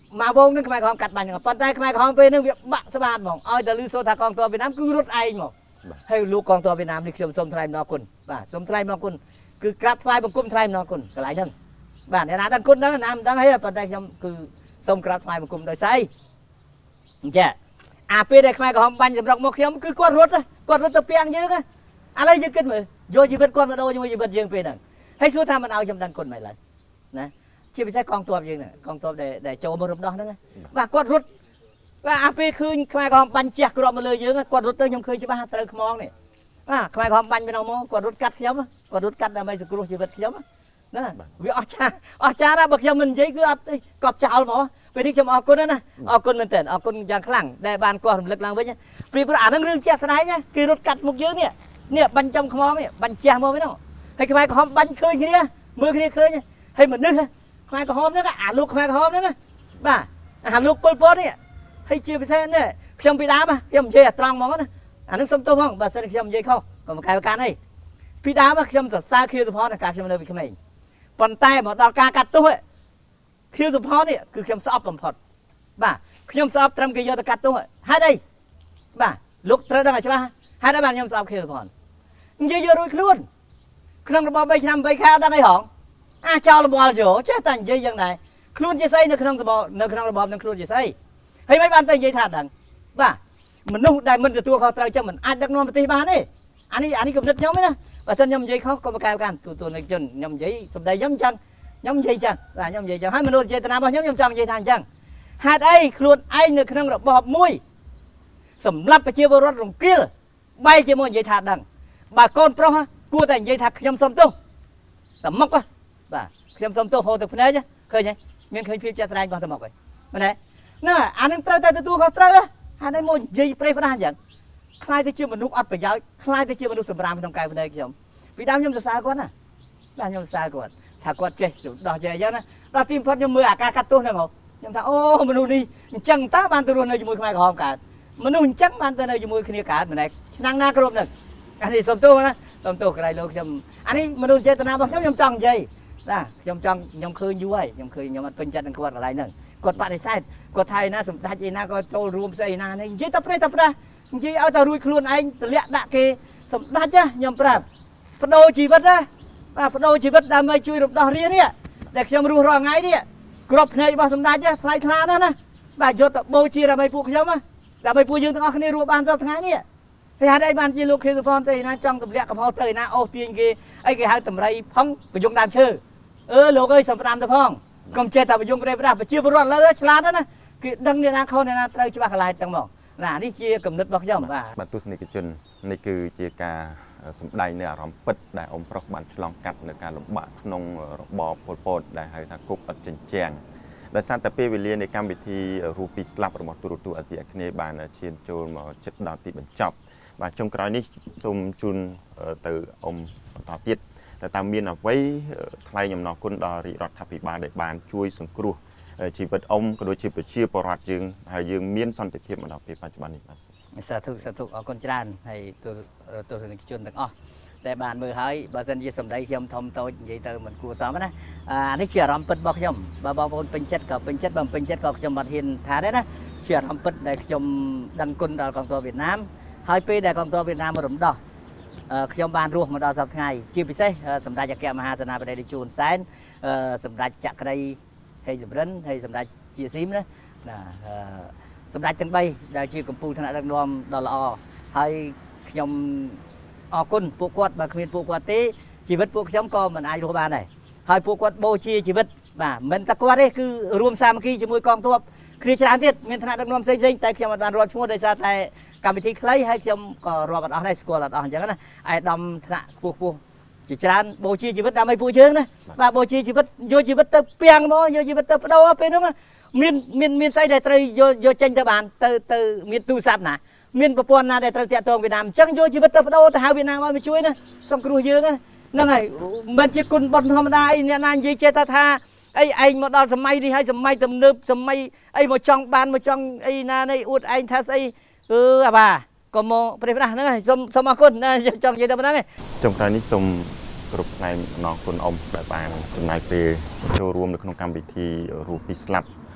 Speaker 2: mà vô nên khai khom cắt bàn nhưng còn tay khai khom về nên việc bạ sắp hạt mỏng ơi từ lưu số thà con tua Việt Nam cứ rút ai mỏng hayลูกกองตัวเวียดนามนี่ชมไทยนอคุณบ่าชมไทยนอคุณคือกราบไหว้บังคุมไทยนอคุณก็หลายนึงบ่าเนี่ยนะดังคุณนะน้ำดังให้ปัจจัยชมคือชมกราบไหว้บังคุมโดยใส่เจ้าอาเปียได้ขมายกับหอมบันสำหรับมกยมคือกวาดรถนะกวาดรถตะเปียงเยอะนะอะไรยึดกันมือโยยีเบ็ดกวาดมาโดยโยยีเบ็ดยังเป็นหนึ่งให้สู้ทำมันเอาชมดังคนใหม่เลยนะชื่อไปใช้กองตัวยังเนี่ยกองตัวได้ได้โจมรบดองนั่นไงบ่ากวาดรถว่าอาเปียคืนขมายกับหอมบันเจียกรอบมาเลยเยอะนะกวาดรถเตยยังเคยใช่ป่ะเตยขมองเนี่ยอ่าขมายความบันเป็นเอาโม่กดรถกัดเขียวมั้ยกดรถกัดทำไมสกรูชีวิตเขียวมั้ยนั่นวิอาชาอาชานะบักยมันยิ่งคืออัดกอบเจ้าหมอไปที่ชมออกคนนั่นนะออกคนมันเต้นออกคนอย่างคลั่งได้บานกอดเล็กลังไว้เนี่ยปรีประอ่านเรื่องเจ้าสนายเนี่ยคือรถกัดมุกเยอะเนี่ยเนี่ยบันจำขมองเนี่ยบันเจ้าโม่ไม่ต้องให้ขมายความบันเคยทีเนี้ยมือทีเนี้ยเคยเนี่ยให้เหมือนนึกขมายความนึกอ่านลูกขมายความนึกนะบ้าอ่านลูกปนปนเนี่ยให้เชื่อไปใช่เนี่ยชมไปดามาชมเยี่ยตรังมองนะอันนั้นสมตัวห้องบาสเนชมเยี่ยเข้าก็มาขายประกันให้พี่ดามาชมสัตว์ซาคิวสุพรในการชมเลยไปขมิ้นปนใต้หมดดอกการกัดตัวคิวสุพรเนี่ยคือชมสอบลำพอดบ้าชมสอบตรำกิโยตกัดตัวให้ได้บ้าลุกเตะได้ใช่ไหมให้ได้บ้านชมสอบคิวสุพรเยอะๆรุ่ยคลุ้นเครื่องระบบใบชำใบข้าวได้ไหมหองอาเจ้าระบอบโจ้เจ้าตันเยอะยังไงคลุ้นจะใส่ในเครื่องระบบในเครื่องระบบในคลุ้นจะใส่ให้ไม่บ้านเตยเยอะถาดดังบ้ามันนุ่งได้มันจะตัวเขาเตยจะเหมือนอาจดักนอนปฏิบัตินี่อันนี้อันนี้ก็นึกย้อมไหมนะว่าท่านย้อมใจเขาก็มาแก้กันตัวตัวในจนย้อมใจสมได้ย้อมจังย้อมใจจังว่าย้อมใจจังให้มันโดนเจตนาบ่ย้อมย้อมจังใจทางจังหาดไอ้คลุนไอ้ในเครื่องระบบมวยสำหรับไปเชี่ยวรถลงเกลียวใบเชี่ยวมวยใจถาดดังบ่าก้นเพราะฮะกูแต่ใจถาดย้อมสมตู้แต่มกวะบ่าย้อมสมตู้โหแต่พนักจ้ะเคยไงเมียนเคยพิจารณาก่อนสมกไปมันไหนน่ะอันนั้นเตยแต่ตัวเขาเตยหาได้มวยใจเปรี้ยพนักจังคลายที่เชื่อมนุษย์อัดไปยาวคลายที่เชื่อมนุษย์สมรามไปทำกายไปได้กี่ชมพี่ดำยมจะซาก่อนนะดำยมซาก่อนถ้ากอดเจ๊ดอกเจ๊เยอะนะดอกทีมพัดยมมืออากาศกัดตัวหนึ่งเหรอยมថាអូមនុស្សនេះអញ្ចឹងតើបានទៅរស់នៅជាមួយខ្មែរក្រហមកើតមនុស្សអញ្ចឹងបានទៅនៅជាមួយគ្នាកើតម្នាក់ឆ្នាំណាគ្រប់នឹងអានេះសុំទោសណាសុំទោសក្រៃលោកខ្ញុំអានេះមនុស្សចេតនារបស់ខ្ញុំខ្ញុំចង់និយាយណាខ្ញុំចង់ខ្ញុំឃើញយូរហើយខ្ញុំឃើញខ្ញុំអត់ពេញចិត្តនឹងគាត់កន្លែងហ្នឹងគាត់បដិសេធគាត់ថាឯណាសម្ដេចឯណាក៏ចូលរួមស្អីណានេះនិយាយតែប្រេះតែប្រះនិយាយឲ្យតែរួចខ្លួនឯងទម្លាក់ដាក់គេសម្ដេចខ្ញុំប្រាប់បដូរជីវិតណាបាទបដូរជីវិតដើម្បីជួយរំដោះរាជនេះដែលខ្ញុំរស់រាល់ថ្ងៃនេះក្របភ្នែករបស់សម្ដេចថ្លៃថ្លាណាស់ណាបាទយកទៅបូជាដើម្បីពួកខ្ញុំណាដើម្បីពួកយើងទាំងអស់គ្នារស់បានសប្តាហ៍ថ្ងៃនេះហើយហេតុអីបានជាលោកខេសុផនស្អីណាចង់ទម្លាក់កំហុសទៅឯណាអូសទាញគេអីគេហៅតម្រៃផុងប្រយុងដើមឈើអឺលោកអើយសំផ្ដាំទៅផងកុំចេះតែប្រយុងប្រេះប្រដាស់ប្រជាពលរដ្ឋលើឆ្លាតណាគេដឹងអ្នកណាខុសអ្នកណាត្រូវច្បាស់កន្លែងចឹងមកណានេះជាកំណត់របស់ខ្ញុំបាទ
Speaker 1: បាទទស្សនិកជននេះគឺជាការសម្ដែងនៅអារម្មណ៍ពិតដែលអ៊ំប្រុសបានឆ្លងកាត់នៅការលំបាកក្នុងរបបប៉ុលពតដែលហៅថាគុកអត់ចិញ្ចាំងដោយសារតែពេលវេលានៃកម្មវិធីរូពីស្លាប់របស់ទូរទស្សន៍អាស៊ីអាគ្នេយ៍បានឈានចូលមកជិតដល់ទីបញ្ចប់បាទចុងក្រោយនេះសូមជូនទៅអ៊ំបន្តទៀតតែតើមានអ្វីថ្លែងអំណរគុណដល់រាជរដ្ឋាភិបាលដែលបានជួយសង្គ្រោះជីវិតអ៊ំក៏ដូចជាប្រជាពលរដ្ឋយើងហើយយើងមានសន្តិភាពមកដល់ពេលបច្ចុប្បន្ននេះបាទ
Speaker 2: សាធុសាធុអរគុណច្រើនហើយទូទស្សនិកជនទាំងអស់ដែលបានមើលហើយបើសិនជាសម្ដីខ្ញុំធំតូចនិយាយទៅមិនគួរសមណាអានេះជាអារម្មណ៍ពិតរបស់ខ្ញុំបើបងប្អូនពេញចិត្តក៏ពេញចិត្តបើមិនពេញចិត្តក៏ខ្ញុំអត់ហ៊ានថាដែរណាជាអារម្មណ៍ពិតដែលខ្ញុំដឹងគុណដល់កងទ័ពវៀតណាមហើយពេលដែលកងទ័ពវៀតណាមរំដោះខ្ញុំបានរស់មកដល់សប្តាហ៍ថ្ងៃជាពិសេសសម្ដេចអគ្គមហាសេនាបតីលោកជួនសែនសម្ដេចចក្រីហេសំរិនហើយសម្ដេចជាស៊ីមណាណាសម្ដេចទាំងបីដែលជាកម្ពុជាថ្នាក់ដឹកនាំដ៏ល្អហើយខ្ញុំអរគុណពួកគាត់បើគ្មានពួកគាត់ទេជីវិតពួកខ្ញុំក៏មិនអាចរស់បានដែរហើយពួកគាត់បូជាជីវិតបាទមិនតែគាត់ទេគឺរួមសាមគ្គីជាមួយកងទ័ពគ្នាច្រើនទៀតមានថ្នាក់ដឹកនាំផ្សេងៗតែខ្ញុំអត់បានរាប់ឈ្មោះដោយសារតែកម្មវិធីខ្លីហើយខ្ញុំក៏រាប់អត់អស់ដែរស្គាល់អត់អស់អញ្ចឹងណាអាយដាមថ្នាក់ខ្ពស់ខ្ពស់ជាច្រើនបូជាជីវិតដើម្បីពួកយើងណាបាទបូជាជីវិតយកជីវិតទៅពាំងមកយកជីវិតទៅបដូរពេលហ្នឹងមានមានមានស្អីដែលត្រូវយកយកចេញទៅបានទៅទៅមានទូរស័ព្ទណាមានប្រព័ន្ធណាដែលត្រូវតាក់ទងវៀតណាមអញ្ចឹងយកជីវិតទៅបដូរទៅហៅវៀតណាមឲ្យមកជួយណាសង្គ្រោះយើងហ្នឹងហើយមិនជាគុណបុណ្យធម្មតាអីអ្នកណានិយាយចេះថាថាអីឯងមកដល់សម័យនេះហើយសម័យទំនើបសម័យអីមកចង់បានមកចង់អីណានេះអួតឯងថាស្អីអឺអាបាក៏មកប្រេះប្រាស់ហ្នឹងហើយសូមសូមអរគុណចង់និយាយតែប៉ុណ្្នឹងឯង
Speaker 1: ចុងក្រោយនេះសូមគ្រប់ផ្នែកអំណរគុណអ៊ំដែលបានចំណាយពេលចូលរួមនៅក្នុងកម្មវិធីរូពីស្លាប់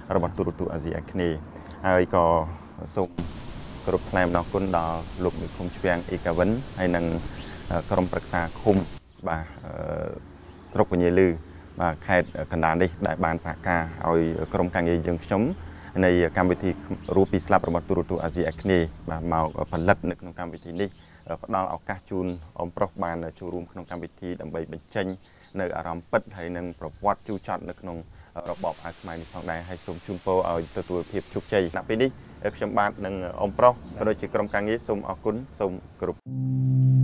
Speaker 1: របស់ទូរទស្សន៍អាស៊ីអាគ្នេយ៍ហើយក៏សូមគោរពថ្លែងអំណរគុណដល់លោកមេឃុំឆ្វៀងអេកាវិនហើយនិងក្រុមប្រឹក្សាឃុំបាទស្រុកពញាលឺបាទខេត្តកណ្ដាលនេះដែលបានសហការឲ្យក្រុមការងារយើងខ្ញុំនៃកម្មវិធីរូបពីស្លាប់របស់ទូរទស្សន៍អាស៊ីអាគ្នេយ៍បាទមកផលិតនៅក្នុងកម្មវិធីនេះផ្ដល់ឱកាសជូនអ៊ំប្រុសបានចូលរួមក្នុងកម្មវិធីដើម្បីបញ្ចេញនៅអារម្មណ៍ពិតហើយនិងប្រវត្តិជូរចត់នៅក្នុងរបបអាខ្មែរនេះផងដែរហើយសូមជូនពរឲ្យទទួលភាពជោគជ័យដល់ពេលនេះខ្ញុំបាទនិងអ៊ំប្រុសក៏ដូចជាក្រុមការងារសូមអរគុណសូមគោរព